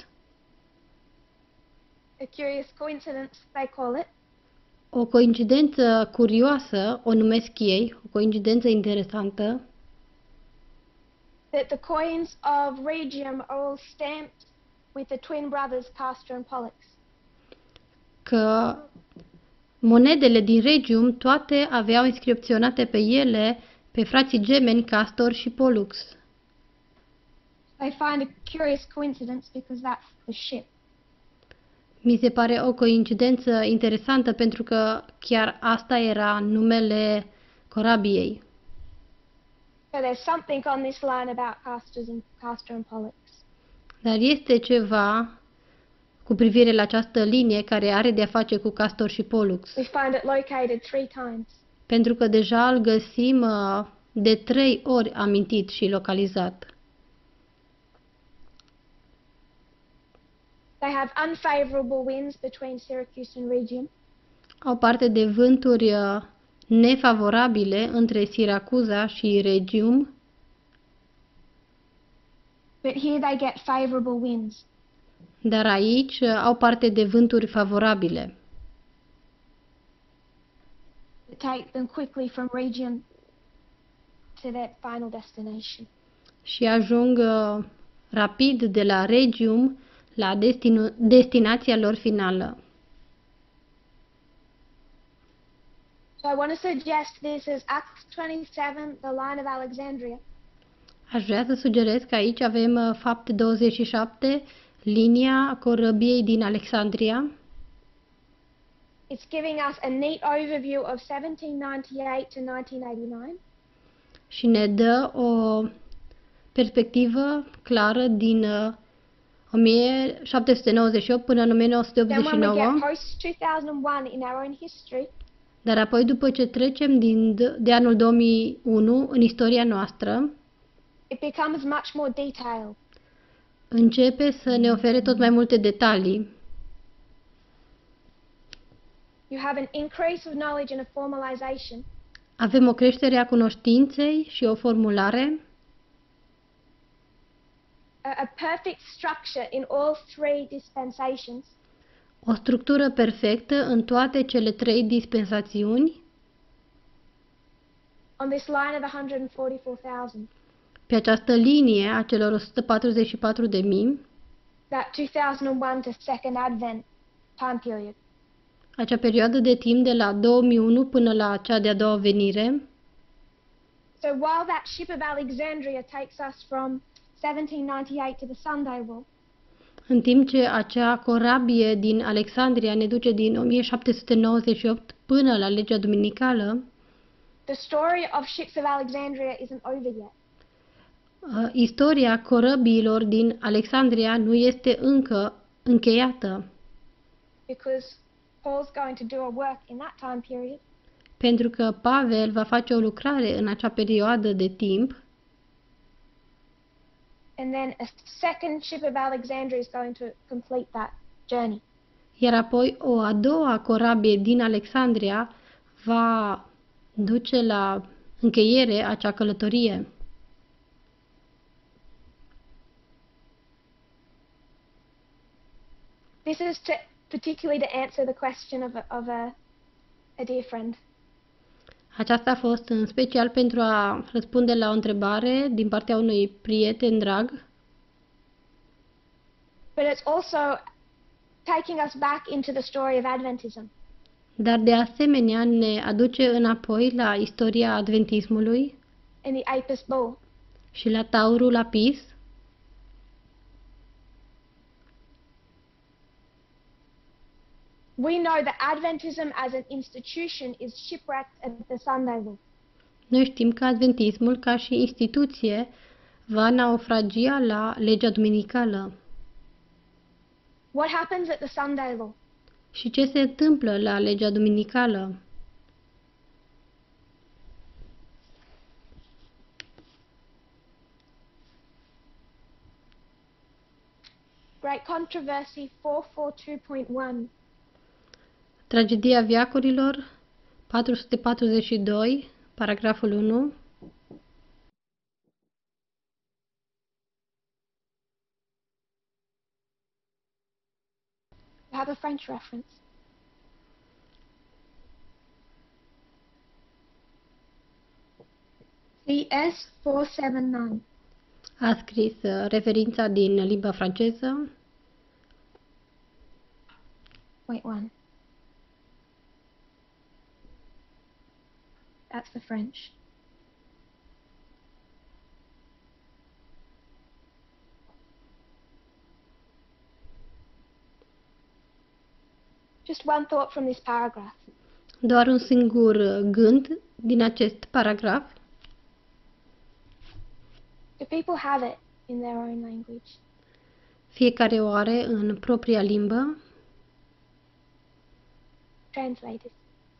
a curious coincidence, they call it, o coincidență curioasă, o numesc ei, o coincidență interesantă, that the coins of Regium are all stamped with the twin brothers Castor and Pollux. că monedele din Regium toate aveau inscripționate pe ele pe frații gemeni Castor și Pollux. They find a curious coincidence because that's the ship. Mi se pare o coincidență interesantă pentru că chiar asta era numele corabiei. So there's something on this line about Castor and Pollux. Dar este ceva cu privire la această linie care are de-a face cu Castor și Pollux. We find it located 3 times. Pentru că deja îl găsim de 3 ori amintit și localizat. They have unfavorable winds between Syracuse and Regium. Au parte de vânturi nefavorabile între Siracuza și Regium, But here they get favorable winds. dar aici au parte de vânturi favorabile, That take them quickly from Regium to their final destination. și ajung rapid de la Regium la destinația lor finală. So I want to suggest this as Acts 27, the line of Alexandria. Aș vrea să sugerez că aici avem Fapte 27, linia corăbiei din Alexandria. It's giving us a neat overview of 1798 to 1989. Și ne dă o perspectivă clară din 1798 până în Then when we 1989, get post-2001 in our own history, dar apoi după ce trecem de anul 2001 în istoria noastră, it becomes much more detailed. începe să ne ofere tot mai multe detalii. You have an increase of knowledge and a formalization. Avem o creștere a cunoștinței și o formulare, A perfect structure in all 3 dispensations, o structură perfectă în toate cele 3 dispensațiuni, on this line of 144,000. pe această linie a celor 144.000, that 2001 to Second Advent time period. acea perioadă de timp de la 2001 până la cea de-a doua venire. So while that ship of Alexandria takes us from 1798 to the Sunday Law, În timp ce acea corabie din Alexandria ne duce din 1798 până la legea duminicală, the story of ships of Alexandria isn't over yet. istoria corăbiilor din Alexandria nu este încă încheiată, Because Paul's going to do a work in that time period, pentru că Pavel va face o lucrare în acea perioadă de timp, and then a second ship of Alexandria is going to complete that journey. iar apoi o a doua corabie din Alexandria va duce la încheiere acea călătorie. This is particularly to answer the question of a dear friend. Aceasta a fost în special pentru a răspunde la o întrebare din partea unui prieten drag, But it's also taking us back into the story of Adventism. dar de asemenea ne aduce înapoi la istoria adventismului In the Apis Bull. și la taurul apis. We know that Adventism as an institution is shipwrecked at the Sunday Law. Noi știm că adventismul ca și instituție va naufragia la legea duminicală. What happens at the Sunday Law? Și ce se întâmplă la legea duminicală? Great Controversy 442.1. Tragedia veacurilor, 442, paragraful 1. I have a French reference. CS 479. A scris referința din limba franceză. Point 1. That's the French. Just one thought from this paragraph. Doar un singur gând din acest paragraf. Do people have it in their own language? Fiecare o are în propria limbă. Translated.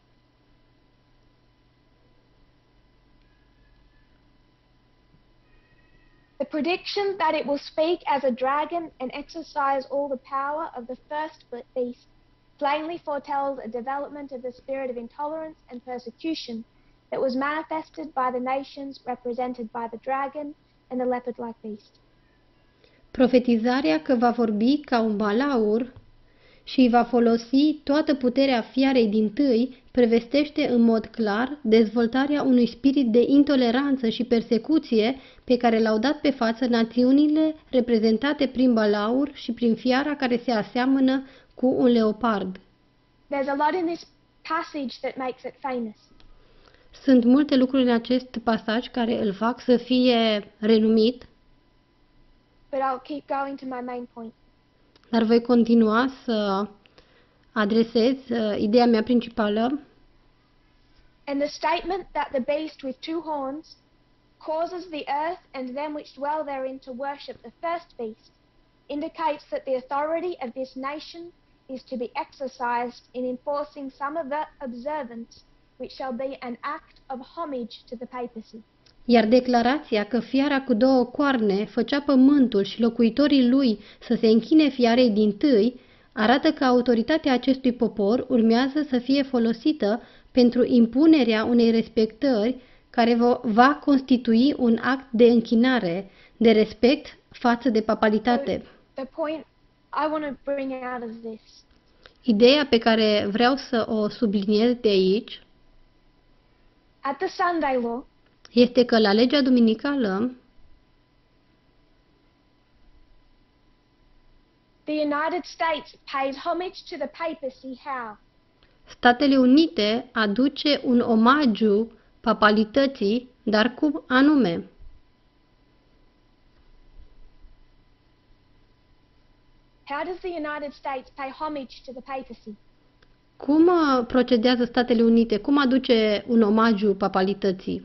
The prediction that it will speak as a dragon and exercise all the power of the first beast plainly foretells a development of the spirit of intolerance and persecution that was manifested by the nations represented by the dragon and the leopard-like beast. Profetizarea că va vorbi ca un balaur și va folosi toată puterea fiarei dintâi prevestește în mod clar dezvoltarea unui spirit de intoleranță și persecuție pe care l-au dat pe față națiunile reprezentate prin balaur și prin fiara care se aseamănă cu un leopard. There's a lot in this passage that makes it famous. Sunt multe lucruri în acest pasaj care îl fac să fie renumit, But I'll keep going to my main point. dar voi continua să adresez ideea mea principală. And the statement that the beast with two horns causes the earth and them which dwell therein to worship the first beast indicates that the authority of this nation is to be exercised in enforcing some of the observance which shall be an act of homage to the papacy. Iar declarația că fiara cu două coarne făcea pământul și locuitorii lui să se închine fiarei dintâi, arată că autoritatea acestui popor urmează să fie folosită pentru impunerea unei respectări care va constitui un act de închinare, de respect față de papalitate. The point I want to bring out of this Ideea pe care vreau să o subliniez de aici at the Sunday Law, este că la legea duminicală The United States pays homage to the papacy how? Statele Unite aduce un omagiu papalității, dar cum anume? How does the United States pay homage to the papacy? Cum procedează Statele Unite? Cum aduce un omagiu papalității?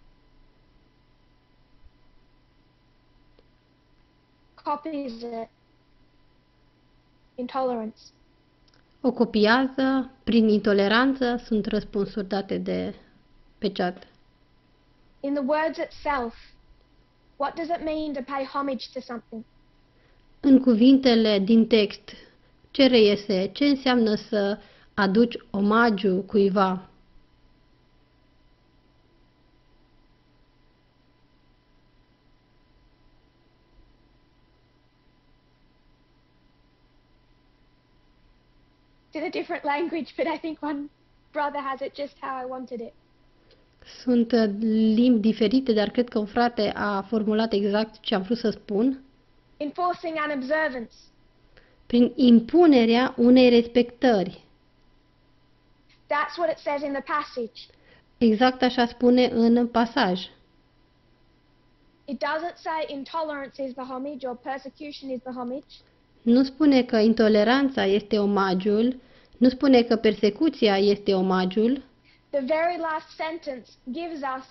Copies it. Intolerance. O copiază, prin intoleranță, sunt răspunsuri date pe chat. In the words itself, what does it mean to pay homage to something? În cuvintele din text, ce reiese? Ce înseamnă să aduci omagiu cuiva? It's in a different language, but I think one brother has it just how I wanted it. Sunt limbi diferite, dar cred că un frate a formulat exact ce am vrut să spun. Enforcing an observance. Prin impunerea unei respectări. That's what it says in the passage. Exact așa spune în pasaj. It doesn't say intolerance is the homage or persecution is the homage. Nu spune că intoleranța este omagiul, nu spune că persecuția este omagiul. The very last sentence gives us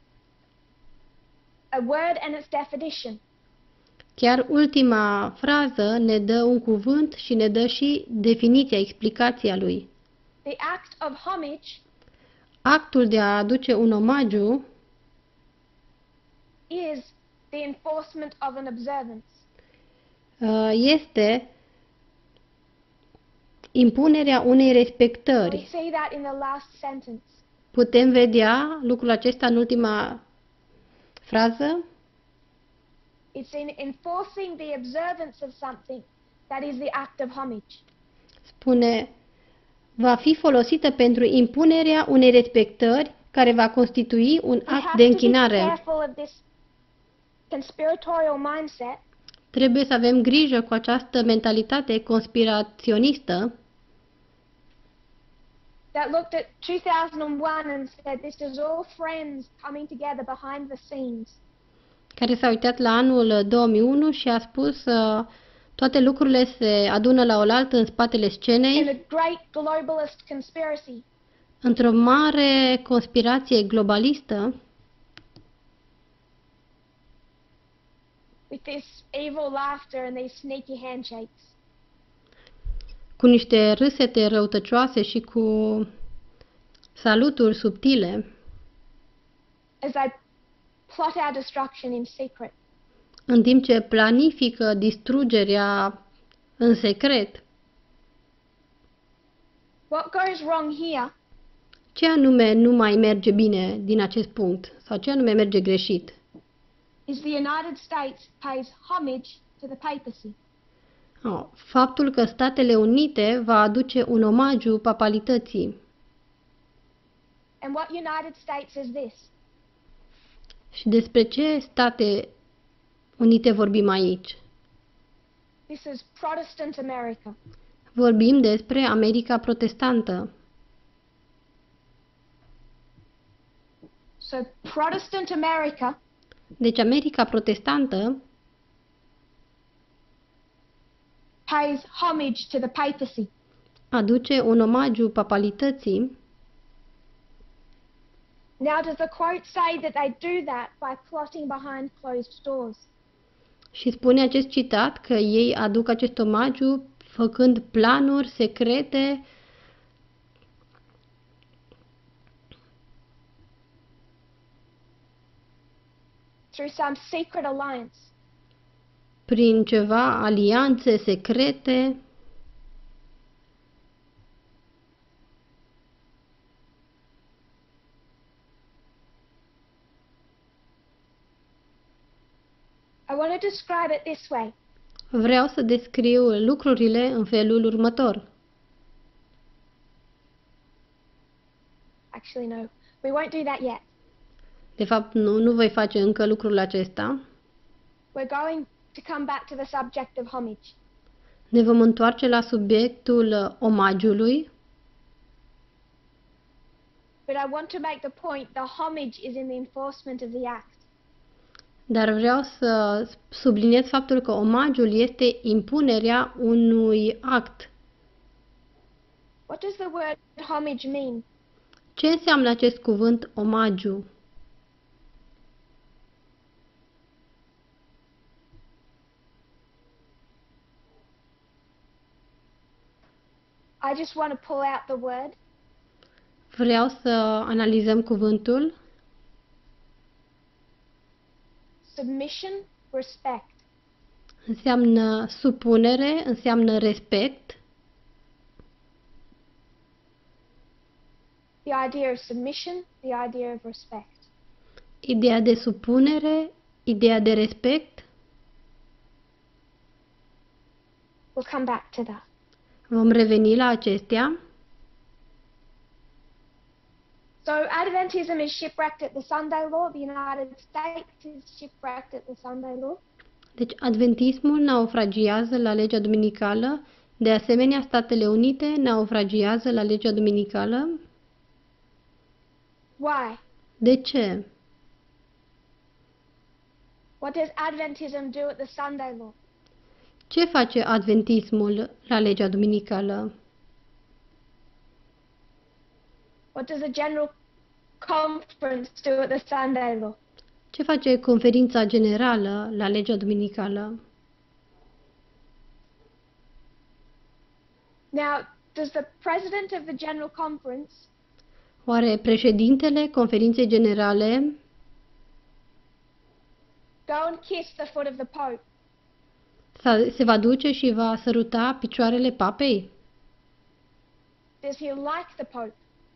a word and its definition. Chiar ultima frază ne dă un cuvânt și ne dă și definiția, explicația lui. The act of homage Actul de a aduce un omagiu is the enforcement of an observance. Este impunerea unei We respectări. see that in the last sentence. Putem vedea lucrul acesta în ultima frază? It's in enforcing the observance of something that is the act of homage. Spune, va fi folosită pentru impunerea unei respectări care va constitui un We act have de to be închinare. careful of this conspiratorial mindset Trebuie să avem grijă cu această mentalitate conspiraționistă that looked at 2001 and said this is all friends coming together behind the scenes. care s-a uitat la anul 2001 și a spus toate lucrurile se adună la oaltă în spatele In scenei a great globalist conspiracy. într-o mare conspirație globalistă With this evil laughter and these sneaky handshakes. cu niște râsete răutăcioase și cu saluturi subtile, As they plot our destruction in secret. în timp ce planifică distrugerea în secret. What goes wrong here Ce anume nu mai merge bine din acest punct? Sau ce anume merge greșit? is the United States pays homage to the papacy. Faptul că Statele Unite va aduce un omagiu papalității. And what United States is this? Și despre ce State Unite vorbim aici? This is Protestant America. Vorbim despre America Protestantă. So Protestant America Deci America Protestantă pays homage to the papacy. aduce un omagiu papalității. Now does the quote say that they do that by plotting behind closed doors? Și spune acest citat că ei aduc acest omagiu făcând planuri secrete Through some secret alliance. prin ceva alianțe secrete. I want to describe it this way. Vreau să descriu lucrurile în felul următor. Actually, no. We won't do that yet. De fapt, nu voi face încă lucrul acesta. We're going to come back to the subject of homage. Ne vom întoarce la subiectul omagiului, but I want to make the point the homage is in the enforcement of the act. dar vreau să subliniez faptul că omagiul este impunerea unui act. What does the word homage mean? Ce înseamnă acest cuvânt omagiu? I just want to pull out the word. Vreau să analizăm cuvântul Submission, respect. înseamnă supunere, înseamnă respect. The idea of submission, the idea of respect. Ideea de supunere, ideea de respect. We'll come back to that. Vom reveni la acestea. So Adventism is shipwrecked at the Sunday law. The United States is shipwrecked at the Sunday law. Deci adventismul naufragiază la legea duminicală, de asemenea Statele Unite naufragiază la legea duminicală. Why? De ce? What does Adventism do at the Sunday law? Ce face adventismul la legea duminicală? What does the General Conference do at the Sunday law? Ce face conferința generală la legea duminicală? Now, does the President of the General Conference Oare președintele conferinței generale go and kiss the foot of the Pope? se va duce și va săruta picioarele papei? Does he like the Pope?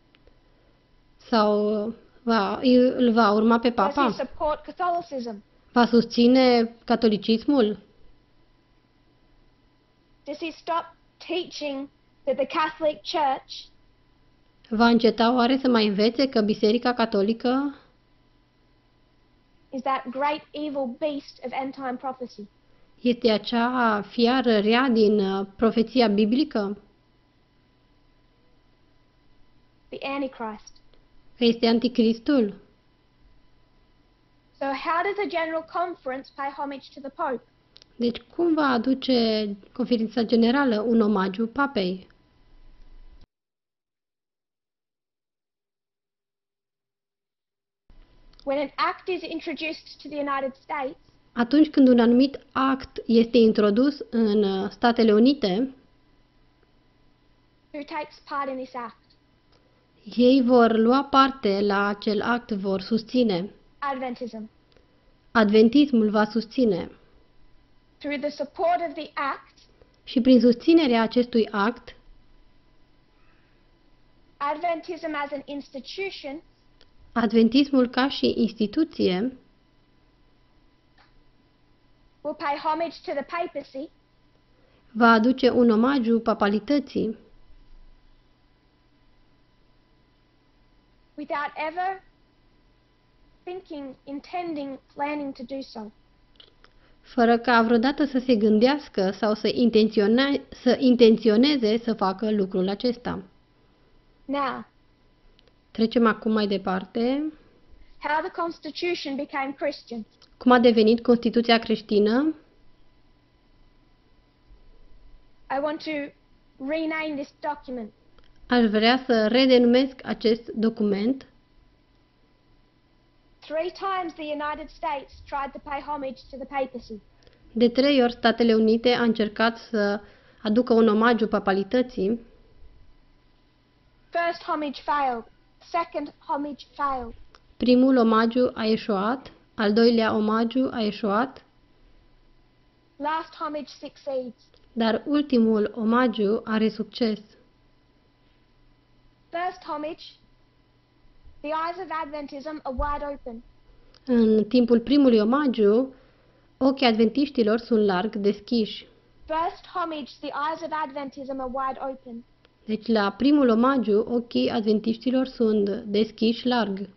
Sau îl va urma pe Does he papa? support Catholicism? Va susține catolicismul? Does he stop teaching that the Catholic Church Va înceta oare să mai învețe că Biserica Catolică is that great evil beast of end time prophecy? este acea fiară rea din profeția biblică? The Antichrist. Că este anticristul? So how does the General Conference pay homage to the Pope? Deci cum va aduce conferința generală un omagiu papei? When an act is introduced to the United States, Atunci când un anumit act este introdus în Statele Unite, who takes part in this act? ei vor lua parte la acel act, vor susține. Adventism. Adventismul va susține. Through the support of the act, Și prin susținerea acestui act, Adventism as an institution Adventismul ca și instituție will pay homage to the papacy va aduce un omagiu papalității, without ever thinking, intending, planning to do so. fără ca vreodată să se gândească sau să intenționeze să facă lucrul acesta. Now, Trecem acum mai departe. how the Constitution became Christian. Cum a devenit Constituția creștină? I want to rename this document. Aș vrea să redenumesc acest document. 3 times the United States tried to pay homage to the papacy. De 3 ori Statele Unite a încercat să aducă un omagiu papalității. First homage failed. Second homage failed. Primul omagiu a eșuat, al doilea omagiu a eșuat, Last homage succeeds. dar ultimul omagiu are succes. First homage, the eyes of Adventism are wide open. În timpul primului omagiu, ochii adventiștilor sunt larg deschiși. First homage, the eyes of Adventism are wide open. Deci la primul omagiu, ochii adventiștilor sunt deschiși larg.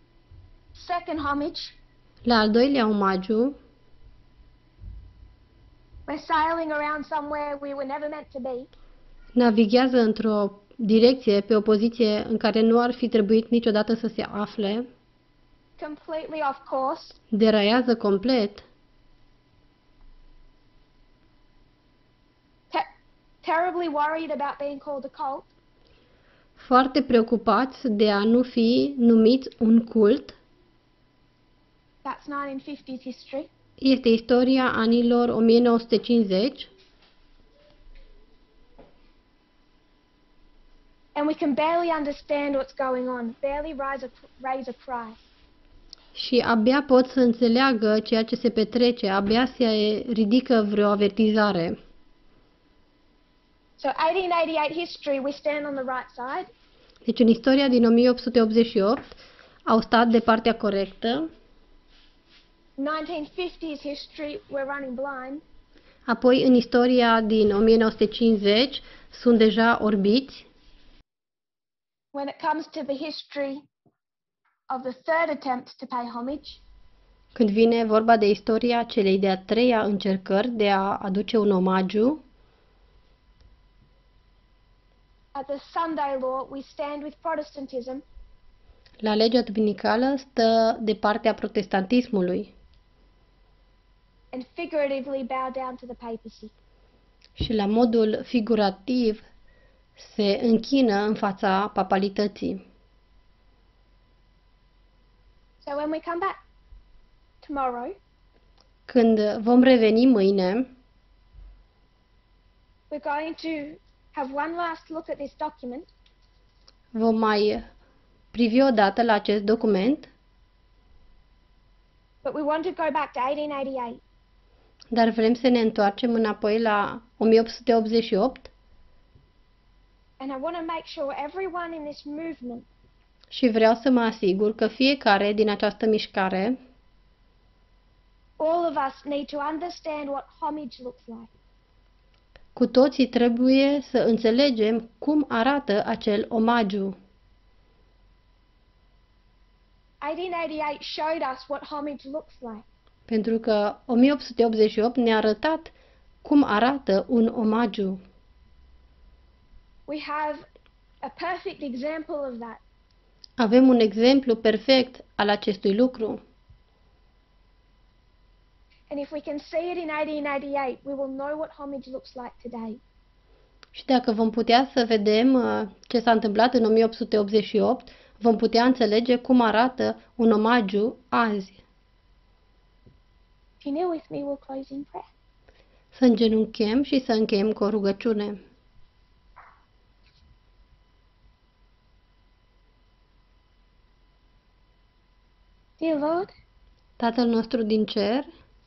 Second homage, La al doilea omagiu, We're sailing around somewhere we were never meant to be. Navighează într-o direcție, pe o poziție în care nu ar fi trebuit niciodată să se afle, Completely off course. deraiază complet, Terribly worried about being called a cult. foarte preocupați de a nu fi numiți un cult. That's 1950s history. Este istoria anilor 1950 And we can barely understand what's going on, barely raise a cry. și abia pot să înțeleagă ceea ce se petrece, abia se ridică vreo avertizare. So 1888 history, we stand on the right side. Deci în istoria din 1888 au stat de partea corectă, 1950s history, we're running blind. apoi în istoria din 1950 sunt deja orbiți. When it comes to the history of the third attempt to pay homage, Când vine vorba de istoria celei de-a treia încercări de a aduce un omagiu, at the Sunday law, we stand with Protestantism, la legea duminicală stă de partea protestantismului and figuratively bow down to the papacy. și la modul figurativ se închină în fața papalității. So when we come back tomorrow, Când vom reveni mâine, we're going to have one last look at this document, vom mai privi o dată la acest document, but we want to go back to 1888 dar vrem să ne întoarcem înapoi la 1888 and I want to make sure everyone in this movement și vreau să mă asigur că fiecare din această mișcare, all of us need to understand what homage looks like. cu toții trebuie să înțelegem cum arată acel omagiu. 1888 showed us what homage looks like. Pentru că 1888 ne-a arătat cum arată un omagiu. We have a perfect example of that. Avem un exemplu perfect al acestui lucru. And if we can see it in 1888, we will know what homage looks like today. Și dacă vom putea să vedem ce s-a întâmplat în 1888, vom putea înțelege cum arată un omagiu azi. If you kneel with me, we'll close in prayer. Să îngenunchem și să încheiem cu o rugăciune. Dear Lord, Tatăl nostru din cer,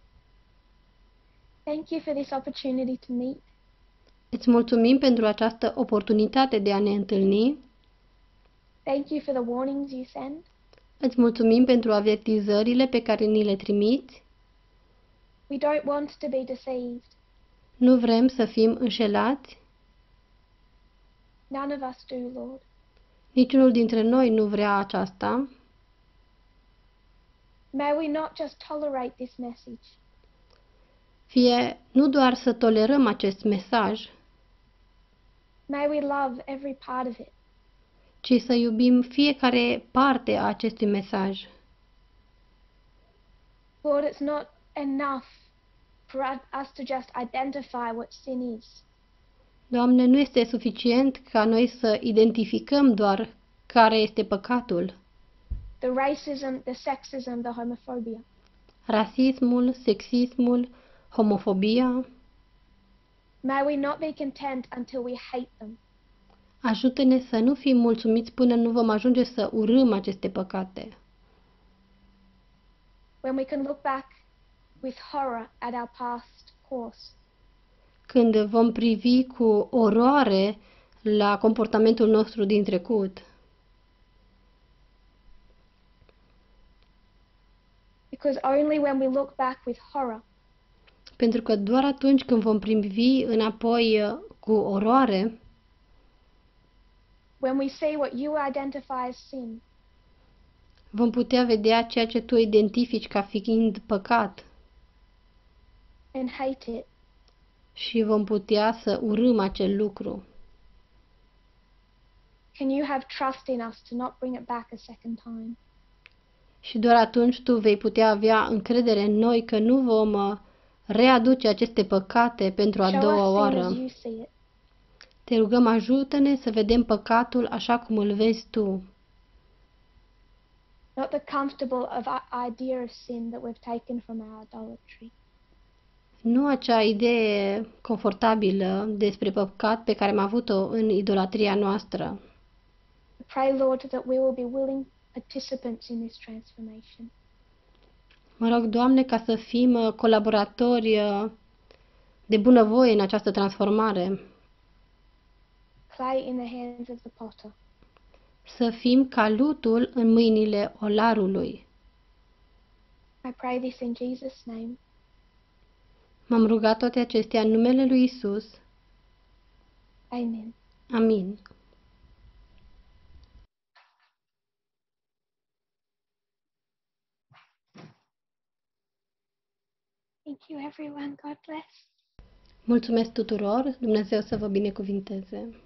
thank you for this opportunity to meet. îți mulțumim pentru această oportunitate de a ne întâlni. Thank you for the warnings you send. Îți mulțumim pentru avertizările pe care ni le trimiți. We don't want to be deceived. Nu vrem să fim înșelați. None of us do, Lord. Niciunul dintre noi nu vrea aceasta. May we not just tolerate this message, Fie nu doar să tolerăm acest mesaj, may we love every part of it. ci să iubim fiecare parte a acestui mesaj. Lord, it's not enough for us to just identify what sin is. Doamne, nu este suficient ca noi să identificăm doar care este păcatul. The racism, the sexism, the homophobia. Rasismul, sexismul, homofobia. May we not be content until we hate them. Ajută-ne să nu fim mulțumiți până nu vom ajunge să urâm aceste păcate. When we can look back with horror at our past course. Când vom privi cu oroare la comportamentul nostru din trecut. Because only when we look back with horror Pentru că doar atunci când vom privi înapoi cu oroare, when we see what you identify as sin, vom putea vedea ceea ce tu identifici ca fiind păcat and hate it, și vom putea să urâm acel lucru. Can you have trust in us to not bring it back a second time? Și doar atunci tu vei putea avea încredere în noi că nu vom readuce aceste păcate pentru a Show doua us sin as oară. you see it. Te rugăm, ajută-ne să vedem păcatul așa cum îl vezi tu, Not the comfortable idea of sin that we've taken from our idolatry. nu acea idee confortabilă despre păcat pe care am avut-o în idolatria noastră. Pray, Lord, that we will be willing participants in this transformation. Mă rog, Doamne, ca să fim colaboratori de bunăvoie în această transformare, Clay in the hands of the potter. să fim ca lutul în mâinile olarului. I pray this in Jesus' name. M-am rugat toate acestea în numele lui Isus. Amen. Amin. Thank you, everyone. God bless. Mulțumesc tuturor, Dumnezeu să vă binecuvinteze.